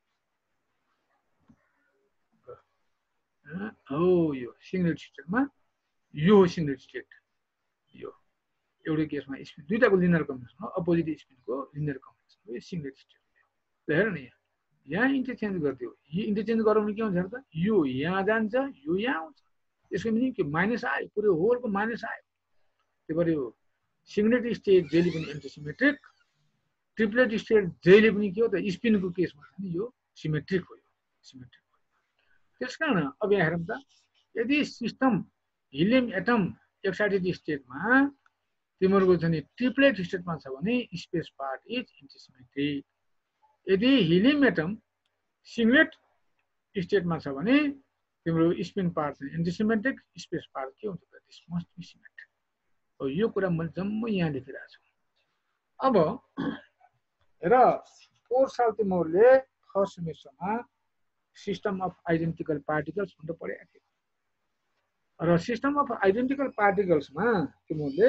हो। यो सिंगलेट स्टेटमा यो सिंगलेट स्टेट, यो एउटै केसमा स्पिन दुईटाको लिनियर कम्बिनेसन हो, अपोजिट स्पिनको लिनियर कम्बिनेसन हो, यो सिंगलेट स्टेट। ल हेर न, यहाँ इन्टरचेन्ज गरिदियो, यो इन्टरचेन्ज गराउने के हुन्छ त, यो यहाँ जान्छ यो यहाँ आउँछ। यसको मिनिङ के, माइनस आयो, पुरै होलको माइनस आयो। त्यही भएर यो सिंगलेट स्टेट जहिले पनि एन्टिसिमेट्रिक, ट्रिप्लेट स्टेट जहिले पनि के हो त स्पिनको केसमा चाहिँ यो सिमेट्रिक हो, यो सिमेट्रिक हो। त्यसकारण अब यहाँ हेरौँ त, यदि सिस्टम हिलियम एटम एक्साइटेड स्टेटमा तिमीहरूको चाहिँ ट्रिप्लेट स्टेटमा छ भने स्पेस पार्ट इज एन्टिसिमेट्रिक। यदि हिलियम एटम सिंगलेट स्टेटमा छ भने तिम्रो स्पिन पार्ट चाहिँ एन्टिसिमेट्रिक, स्पेस पार्ट के हुन्छ त, दिस मस्ट बी सिमेट्रिक हो। यो कुरा मैले जम्मै यहाँ लेखिरहेको छु। अब र 4 साल तिमीहरूले फर्स्ट सेमेस्टरमा सिस्टम अफ आइडेन्टिकल पार्टिकल्स भनेर पढेको थियो, र सिस्टम अफ आइडेन्टिकल पार्टिकल्समा तिमीहरूले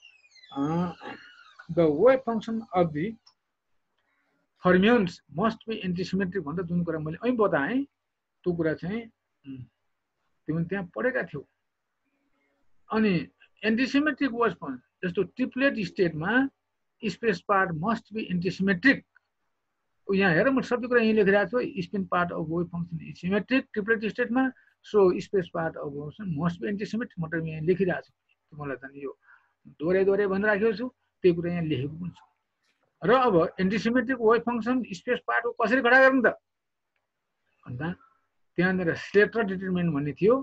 the wave function of the fermions must be antisymmetric भनेर जुन कुरा मैले अहिले बताएँ त्यो कुरा चाहिँ तिमीले त्यहाँ पढेका थियौ। अनि एन्टिसिमेट्रिक वेभ फंक्सन जस्तो ट्रिप्लेट स्टेटमा space part must be antisymmetric. यहाँ हेर, म सबै कुरा यहीँ लेखिरहेको छु, spin part of wave function is symmetric triplet स्टेटमा, so space part of wave function must be antisymmetric. म त यहाँ लेखिरहेको छु, तिमीलाई त यो दोहोऱ्याइ भनिराखेको छु, त्यही कुरा यहाँ लेखेको पनि छु। र अब एन्टिसिमेट्रिक वेभ फंक्सन स्पेस पार्टको कसरी खडा गर्नु त भन्दा त्यहाँनिर स्लेटर डिटरमिनेन्ट भन्ने थियो,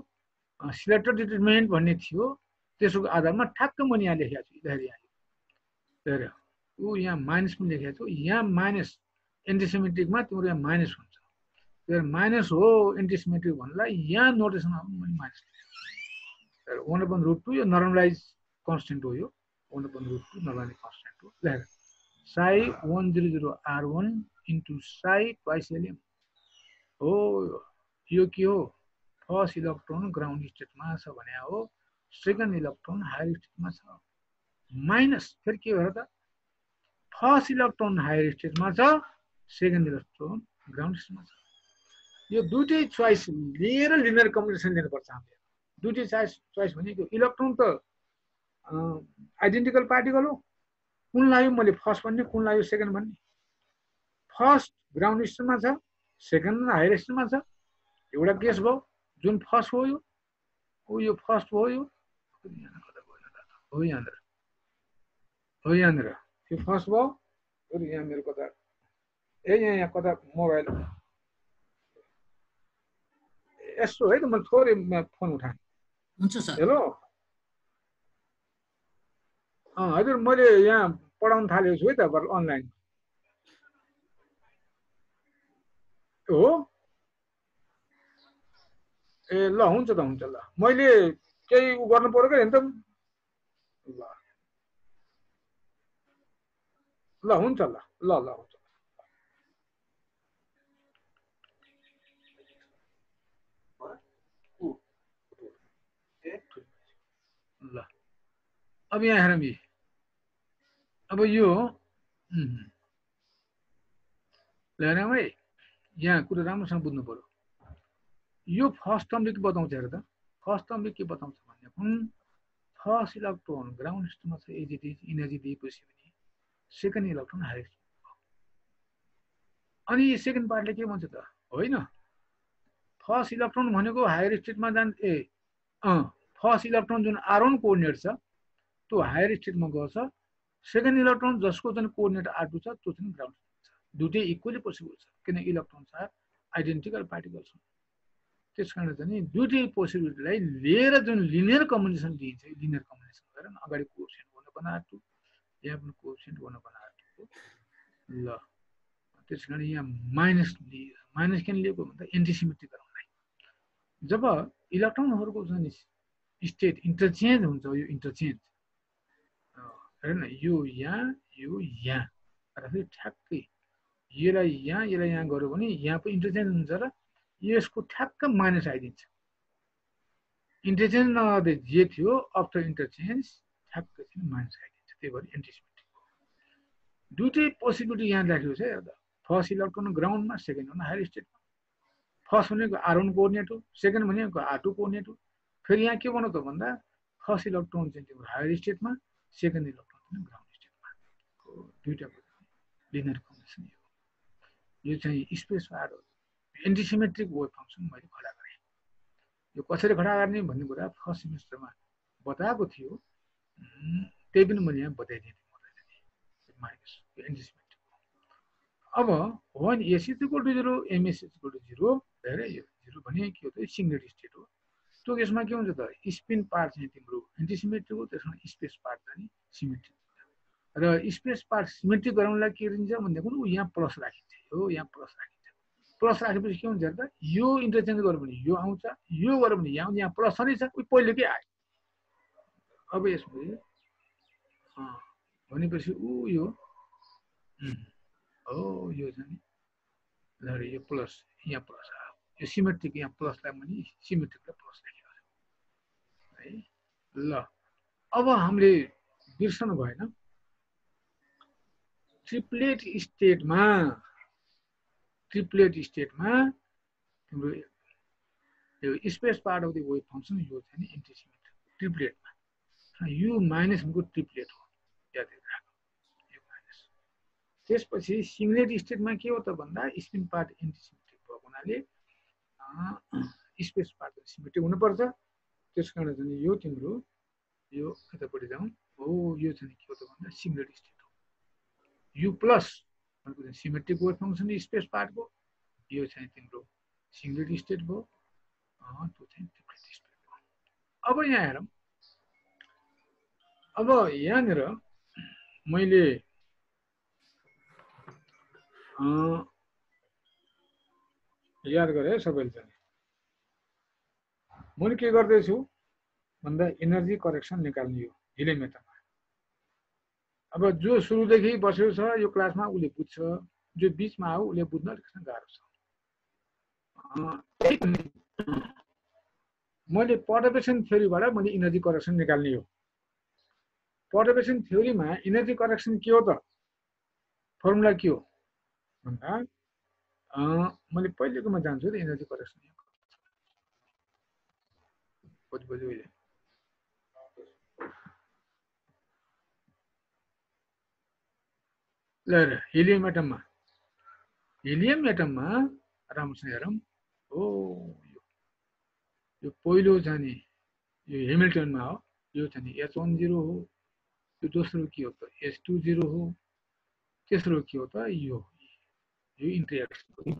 त्यसको आधारमा ठ्याक्क मैले यहाँ लेखेको छु। हेर ऊ यहाँ माइनस पनि लेखेको छु, यहाँ माइनस एन्टिसिमेट्रिकमा तिम्रो यहाँ माइनस हुन्छ, माइनस हो एन्टिसिमेट्रिक भन्नलाई यहाँ नोटेसनमा मैले माइनस लेखेको। 1/√2 यो नर्मलाइज कन्स्टेन्ट हो, यो 1/√2 नर्मलाइज कन्स्टेन्ट हो। ल हेर, psi 100r1 into psi twice helium हो। यो के हो, फर्स्ट इलेक्ट्रोन ग्राउन्ड स्टेटमा छ भने हो, सेकेन्ड इलेक्ट्रोन हायर स्टेटमा छ। माइनस फेरि के हो त, फर्स्ट इलेक्ट्रोन हायर स्टेटमा छ, सेकेन्ड इलेक्ट्रोन ग्राउन्ड स्टेटमा छ। यो दुईटै चोइस लिएर लिनियर कम्बिनेसन लिनुपर्छ हामीले। दुईटै चोइस भनेको इलेक्ट्रोन त आइडेन्टिकल पार्टिकल हो, कुन लाग्यो मैले फर्स्ट भन्ने, कुन लाग्यो सेकेन्ड भन्ने। फर्स्ट ग्राउन्ड स्टेटमा छ, सेकेन्ड हायर स्टेटमा छ, एउटा केस भयो। जुन फर्स्ट हो यो ओ यो फर्स्ट हो यो यहाँ कता गयो त हो यहाँनिर हो यहाँनिर यो फर्स्ट भयो अरु यहाँ मेरो कता यहाँ कता मोबाइल यसो है त म थोरै फोन उठाएँ
हुन्छ सर
हेलो हजुर मैले यहाँ पढाउन थालेको छु है त अनलाइन हो ए ल हुन्छ त हुन्छ ल मैले केही उ गर्नु पर्यो क्या नि त ल ल हुन्छ ल ल ल हुन्छ ल अब यहाँ हेरौँ अब यो ल हेरौँ है यहाँ कुरो राम्रोसँग बुझ्नु पर्यो यो फर्स्ट टर्मले के बताउँछ हेर त फर्स्ट टर्मले के बताउँछ भने फर्स्ट इलेक्ट्रोन ग्राउन्ड स्टेटमा छ एज इट इज इनर्जी दिएपछि पनि सेकेन्ड इलेक्ट्रोन हायर अनि सेकेन्ड पार्टले के भन्छ त होइन फर्स्ट इलेक्ट्रोन भनेको हायर स्टेटमा जान्छ फर्स्ट इलेक्ट्रोन जुन R1 कोअर्डिनेट छ त्यो हायर स्टेटमा गछ सेकेन्ड इलेक्ट्रोन जसको जुन कोअर्डिनेट R2 छ त्यो चाहिँ ग्राउन्ड स्टेट छ दुईटै इक्वली पोसिबल छ किन इलेक्ट्रोन्स आर आइडेन्टिकल पार्टिकल्स हुन् त्यसकारण चाहिँ दुईटै पोसिबिलिटीलाई लिएर जुन लिनियर कम्बिनेसन दिइन्छ लिनियर कम्बिनेसन गरेर अगाडि कोएफिसिएन्ट गर्नु पर्ने R2 यहाँ पनि कोएफिसिएन्ट गर्नु पर्ने R2 ल त्यसकारण यहाँ माइनस किन लिएको भन्दा एन्टिसिमेट्रिक गराउनलाई जब इलेक्ट्रोनहरूको जुन स्टेट इन्टरचेन्ज हुन्छ यो इन्टरचेन्ज हेर्न यो यहाँ र फेरि ठ्याक्कै यसलाई यहाँ गर्यो भने यहाँ पनि इन्टरचेन्ज हुन्छ र यसको ठ्याक्क माइनस आइदिन्छ इन्टरचेन्ज नगर्दै जे थियो आफ्टर इन्टरचेन्ज ठ्याक्क चाहिँ माइनस आइदिन्छ त्यही भएर एन्टिसिमेट्रिक दुईटै पोसिबिलिटी यहाँ राखेको छ हेर्दा फर्स्ट इलेक्ट्रोन ग्राउन्डमा सेकेन्ड वान हायर स्टेटमा फर्स्ट भनेको R1 कोअर्डिनेट हो सेकेन्ड भनेको R2 कोअर्डिनेट हो फेरि यहाँ के भन्नु त भन्दा फर्स्ट इलेक्ट्रोन चाहिँ त्यो हायर स्टेटमा सेकेन्ड इलेक्ट्रोन चाहिँ ग्राउन्ड स्टेटमा दुईटाको लिनियर कम्बिनेसन यो चाहिँ स्पेस वार एन्टिसिमेट्रिक वेभ फंक्सन मैले खडा गरेँ यो कसरी खडा गर्ने भन्ने कुरा फर्स्ट सेमेस्टरमा बताएको थियो त्यही पनि मैले यहाँ बताइदिएँ माइनस एन्टिसिमेट्रिक अब when S is equal to 0 MS is equal to 0 हेरे यो 0 भने के हो त सिंगुलर स्टेट हो त्यो केसमा के हुन्छ त स्पिन पार्ट चाहिँ तिम्रो एन्टिसिमेट्रिक हो त्यसमा स्पेस पार्ट चाहिँ सिमेट्रिक र स्पेस पार्ट सिमेट्रिक गराउनलाई के दिन्छ भन्दा पनि यहाँ प्लस राखिन्छ हो यहाँ प्लस राखिन्छ प्लस राखेपछि के हुन्छ त यो इन्टरचेन्ज गर्यो भने यो आउँछ यो गर्यो भने यहाँ प्लस छँदै छ उही पहिलेकै आयो अब यसले भनेपछि यो हो यो चाहिँ ल यो प्लस यहाँ प्लस आयो यो सिमेट्रिक यहाँ प्लसलाई पनि सिमेट्रिकलाई प्लस राखेको छ है ल अब हामीले बिर्सनु भएन ट्रिप्लेट स्टेटमा तिम्रो यो space part of the wave function यो चाहिँ एन्टिसिमेट्रिक ट्रिप्लेटमा यो माइनस भनेको ट्रिप्लेट हो याद राख्नु यो माइनस त्यसपछि सिंगलेट स्टेटमा के हो त भन्दा स्पिन पार्ट एन्टिसिमेट्रिक भएको हुनाले स्पेस पार्ट सिमेट्रिक हुनुपर्छ त्यसकारण चाहिँ यो तिम्रो यो यतापट्टि जाउँ हो यो चाहिँ के हो त भन्दा सिंगलेट स्टेट हो यु प्लस भनेको चाहिँ सिमेट्रिक वेभ फंक्सन स्पेस पार्टको यो चाहिँ तिम्रो सिंगलेट स्टेट भयो त्यो चाहिँ ट्रिप्लेट स्टेट भयो अब यहाँ हेरौँ अब यहाँनिर मैले याद गरेँ सबैले चाहिँ मैले के गर्दैछु भन्दा एनर्जी करेक्सन निकाल्ने हो हिले मेथडमा अब जो सुरुदेखि बसेको छ यो क्लासमा उसले बुझ्छ जो बिचमा आयो उसले बुझ्न अलिकति गाह्रो छ मैले पर्टर्बेसन थ्योरीबाट मैले एनर्जी करेक्सन निकाल्ने हो पर्टर्बेसन थ्योरीमा एनर्जी करेक्सन के हो त फर्मुला के हो भन्दा मैले पहिलेकोमा जान्छु त एनर्जी करेक्सन ल हिलियम एटममा राम्रोसँग हेरौँ हो यो पहिलो जाने यो हेमिल्टनमा हो यो चाहिँ नि H10 हो यो दोस्रो के हो त H20 हो तेस्रो के हो त यो इन्टरेक्सन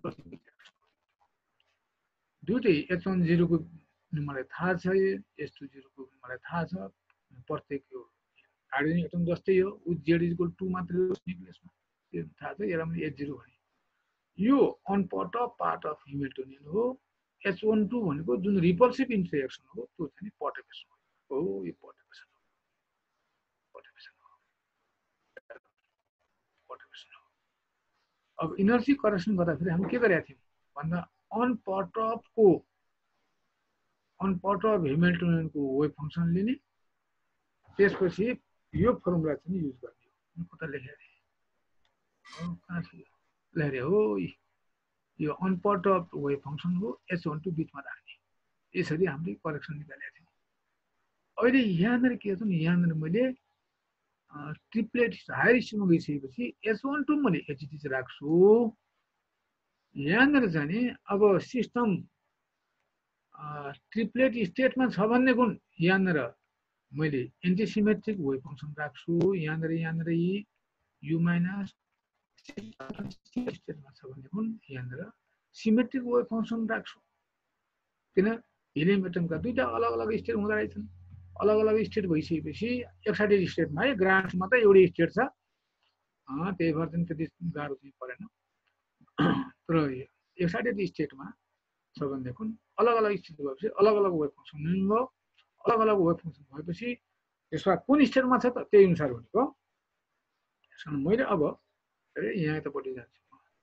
दुईटै H10 को मलाई थाहा छ H20 को मलाई थाहा छ प्रत्येक यो हाइड्रोजन एटम जस्तै हो Z=2 मात्रै हो न्युक्लियसमा यो थाहा छ यसलाई मैले H0 भने यो अनपार्ट अफ हेमिल्टोनियन हो H12 भनेको जुन रिपल्सिभ इन्टरेक्सन हो त्यो चाहिँ पर्टर्बेसन हो यो पर्टर्बेसन हो अब इनर्जी करेक्सन गर्दाखेरि हामी के गरेका थियौँ भन्दा अनपार्ट अफ हेमिल्टोनियनको वेभ फंक्सन लिने त्यसपछि यो फर्मुला चाहिँ युज गर्ने हो कता लेखेर लेखेर हो यो अनपार्ट अफ वेभ फंक्सन हो H12 बीचमा राख्ने यसरी हामीले करेक्सन निकालेका थियौँ अहिले यहाँनिर के छ भने यहाँनिर मैले ट्रिप्लेट हायर स्टेटमा गइसकेपछि H12 मैले HT चाहिँ राख्छु यहाँनिर चाहिँ अब सिस्टम ट्रिप्लेट स्टेटमा छ भन्ने गुण यहाँनिर मैले एन्टिसिमेट्रिक वेभ फंक्सन राख्छु यहाँनिर U माइनस स्टेटमा छ भन्ने गुण यहाँनिर सिमेट्रिक वेभ फंक्सन राख्छु किन हिलियम एटमका दुईटा अलग अलग स्टेट हुँदा रहेछन् अलग अलग स्टेट भइसकेपछि एक्साइटेड स्टेटमा है ग्राउन्डमा त एउटै स्टेट छ त्यही भएर चाहिँ त्यति गाह्रो चाहिँ परेन तर एक्साइटेड स्टेटमा छ भनेदेखि अलग अलग स्टेट भएपछि अलग अलग वेभ फंक्सन भयो अलग अलग वेभ फंक्सन भएपछि यसमा कुन स्टेटमा छ त त्यही अनुसार भनेको मैले अब यहाँ यतापट्टि जान्छु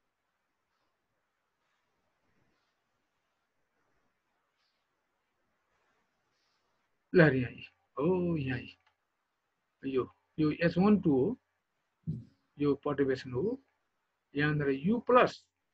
लहरी यहाँ यो H12 हो यो पर्टर्बेसन हो यहाँनिर U प्लस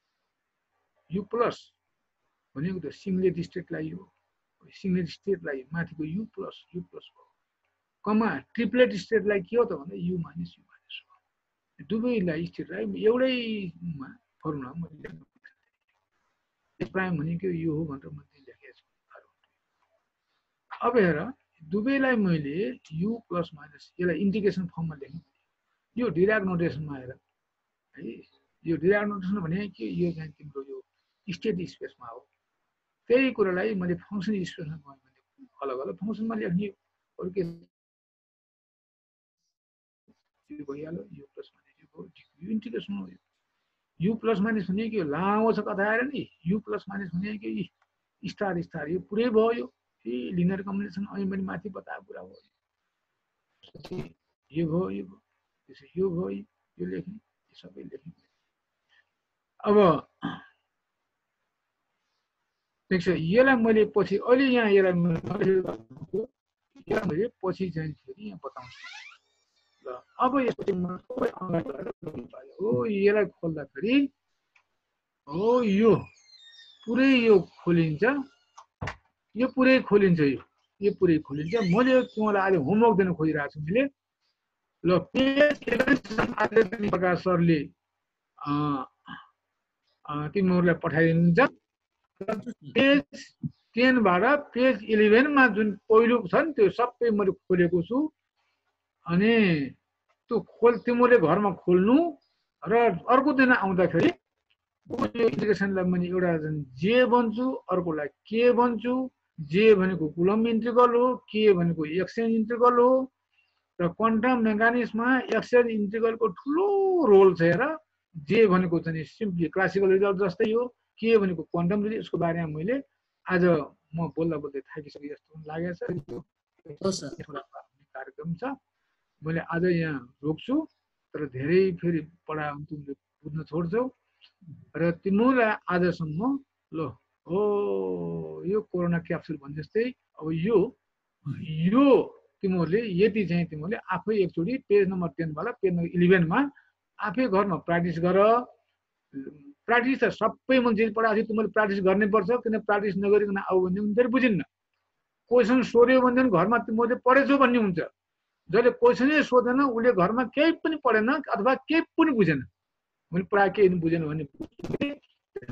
भनेको त सिंगलेट स्टेटलाई हो सिंगलेट स्टेटलाई माथिको U प्लस हो कमा ट्रिप्लेट स्टेटलाई के हो त भन्दा U माइनस हो दुवैलाई स्टेटलाई एउटैमा फर्मुला मैले S प्राइम भनेको यो हो भनेर मैले लेखेको छु अब हेर दुवैलाई मैले U प्लस माइनस यसलाई इन्टिग्रेसन फर्ममा लेख्नु यो डिराक नोटेसनमा आएर है यो डिराक नोटेसन भने के यो चाहिँ तिम्रो यो स्टेट स्पेसमा हो त्यही कुरालाई मैले फंक्सन स्पेसमा गएँ भने अलग अलग फंक्सनमा लेख्ने अरु के भइहाल्यो U प्लस माइनस यो इन्टिग्रेसन हो U प्लस माइनस भने के लामो छ कथा आएर नि U प्लस माइनस भने के स्टार यो पुरै भयो लिनियर कम्बिनेसन अहिले मैले माथि बताएको कुरा हो यो भयो त्यसै यो भयो यो लेख्ने यो सबै लेख्ने अब ठीक छ यसलाई मैले पछि अहिले यहाँ यसलाई मैले पछि चाहिँ फेरि यहाँ बताउँछु ल अब यसपछि म सबै अगाडि बढेर हो यसलाई खोल्दाखेरि हो यो पुरै यो खोलिन्छ यो पुरै खोलिन्छ यो पुरै खोलिन्छ मैले तिमीलाई अहिले होमवर्क दिन खोजिरहेको छु मैले ल पेज 11 आदित्य प्रकाश सरले तिमीहरूलाई पठाइदिनुहुन्छ पेज 10 बाट पेज 11 मा जुन पहिलो छ नि त्यो सबै मैले खोलेको छु अनि त्यो तिमीले घरमा खोल्नु र अर्को दिन आउँदाखेरि यो इन्टिग्रेसनलाई मैले एउटा जे भन्छु अर्कोलाई के भन्छु जे भनेको कुलम्ब इन्टिग्रल हो के भनेको एक्सचेन्ज इन्टिग्रल हो र क्वान्टम मेकानिक्समा एक्सचेन्ज इन्टिग्रलको ठुलो रोल छ हेर जे भनेको चाहिँ सिम्पली क्लासिकल रिजल्ट जस्तै हो के भनेको क्वान्टम रिजल्ट यसको बारेमा मैले आज म बोल्दा थाकिसके जस्तो लागेको छ कार्यक्रम छ मैले आज यहाँ रोक्छु तर धेरै फेरि पढा तिमीले बुझ्न छोड्छौ र तिमीलाई आजसम्म ल हो यो कोरोना क्याप्सुल भने जस्तै अब यो तिमीहरूले यति चाहिँ तिमीहरूले आफै एकचोटि पेज नम्बर 10 बाट पेज नम्बर 11 मा आफै घरमा प्र्याक्टिस गर प्र्याक्टिस त सबै मान्छेले पढाएको थियो तिमीले प्र्याक्टिस गर्नै पर्छ किन प्र्याक्टिस नगरिकन आऊ भन्ने फेरि बुझिन्न क्वेसन सोध्यो भने घरमा तिमीहरूले पढेछौ भन्ने हुन्छ जसले क्वेसनै सोधेन उसले घरमा केही पनि पढेन अथवा केही पनि बुझेन मैले प्राय केही बुझेन भने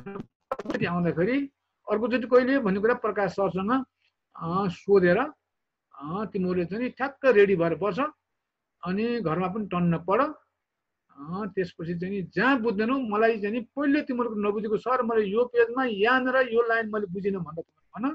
आउँदाखेरि अर्कोचोटि कहिले भन्ने कुरा प्रकाश सरसँग सोधेर तिमीहरूले चाहिँ ठ्याक्क रेडी भएर बस अनि घरमा पनि टन्न पढ त्यसपछि चाहिँ जहाँ बुझ्दैनौ मलाई चाहिँ पहिले तिमीहरूको नबुझेको सर मैले यो पेजमा यहाँनिर यो लाइन मैले बुझिनँ भनेर भन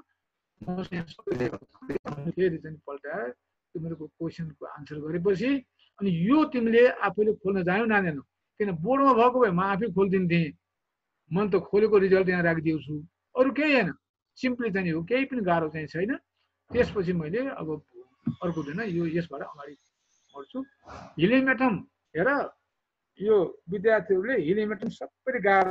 फेरि चाहिँ पल्टाएर तिमीहरूको क्वेसनको आन्सर गरेपछि अनि यो तिमीले आफैले खोल्न जायौ नानेनौ किन बोर्डमा भएको भए म आफै खोलिदिन्थेँ मन त खोलेको रिजल्ट यहाँ राखिदिएको छु अरू केही होइन सिम्पली चाहिँ हो केही पनि गाह्रो चाहिँ छैन त्यसपछि मैले अब अर्को दिन यो यसबाट अगाडि बढ्छु हिलिमेटम हेर यो विद्यार्थीहरूले हिलिमेटम सबै गाह्रो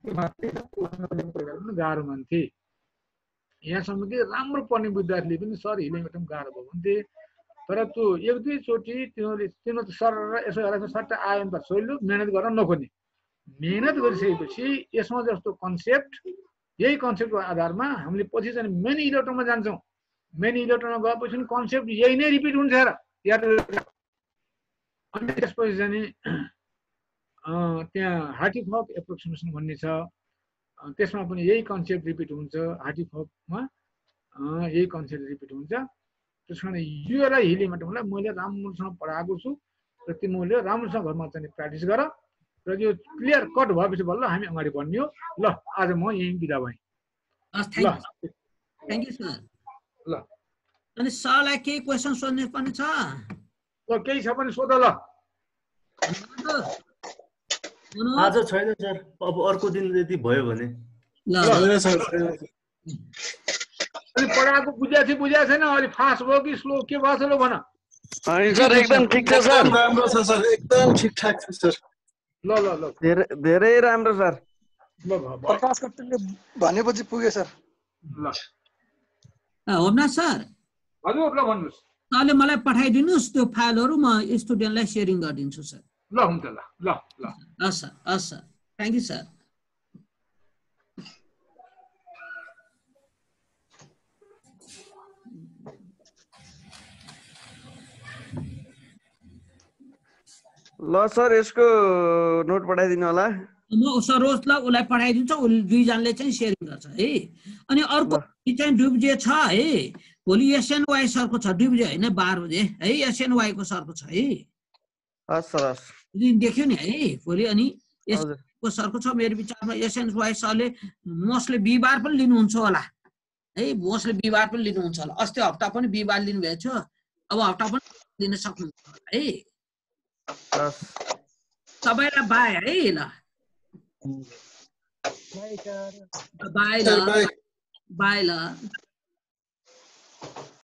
गाह्रो मान्थे यहाँसम्म कि राम्रो पढ्ने विद्यार्थीले पनि सर हिलिमेटम गाह्रो भयो भन्थे तर त्यो एक दुईचोटि तिनीहरू सर यसो हेरेर सट्ट आयो भने त सहिलो मेहनत गर्न नखोज्ने मेहनत गरिसकेपछि यसमा जस्तो कन्सेप्ट यही कन्सेप्टको आधारमा हामीले पछि चाहिँ मेन इलेक्ट्रोनमा जान्छौँ मेन इलेक्ट्रोनमा गएपछि कन्सेप्ट यही नै रिपिट हुन्छ र याद अनि त्यसपछि चाहिँ त्यहाँ हार्टिफक एप्रोक्सिमेसन भन्ने छ त्यसमा पनि यही कन्सेप्ट रिपिट हुन्छ हार्टिफकमा यही कन्सेप्ट रिपिट हुन्छ त्यस कारण योलाई हिलिमेटमलाई मैले राम्रोसँग पढाएको छु र तिमीहरूले राम्रोसँग घरमा चाहिँ प्र्याक्टिस गर र यो क्लियर कट भएपछि बल्ल हामी अगाडि बढ्ने हो ल आज म यही बिदा भएँ
थ्याङ्क यू सर
ल
अनि सरलाई केही क्वेसन सोध्ने पनि छ
ल केही छ भने सोध ल
आज छैन सर अब अर्को दिन यदि भयो भने
अनि पढाएको बुझाएको छैन अलि फास्ट भयो कि स्लो के भएको छ ल भन
सर एकदम ठिक छ सर
राम्रो छ सर एकदम ठिकठाक छ सर
ल ल ल
धेरै राम्रो सर
ल
प्रकाश कट्टुले भनेपछि पुगे सर
ल
होमनाथ सर
हजुर ल भन्नुहोस्
तले मलाई पठाइदिनुस् त्यो फाइलहरु म स्टुडेन्टलाई शेयरिङ गरिदिन्छु सर
ल हुन्छ ल ल ल
हस् सर थ्याङ्क यू सर
ल सर यसको नोट पठाइदिनु होला
म सरोजलाई उलाई पठाइदिन्छु उले दुईजनाले चाहिँ शेयरिङ गर्छ है अनि अर्को चाहिँ डुब्जे छ है भोलि एसएनवाई सरको छ डुब्जे हैन 12 बजे है एसएनवाई को सरको छ है
हस् सर हस्
देख्यो नि है भोलि अनि एसएनवाई सरको छ मेरो विचारमा एसएनवाई सरले मोस्टली बिहीबार पनि लिनुहुन्छ होला है मोस्टली बिहीबार पनि लिनुहुन्छ होला अस्ति हप्ता पनि बिहीबार लिनु भएको थियो अब हप्ता पनि लिन सक्नुहुन्छ होला है सबैलाई बाई है ल बाई ल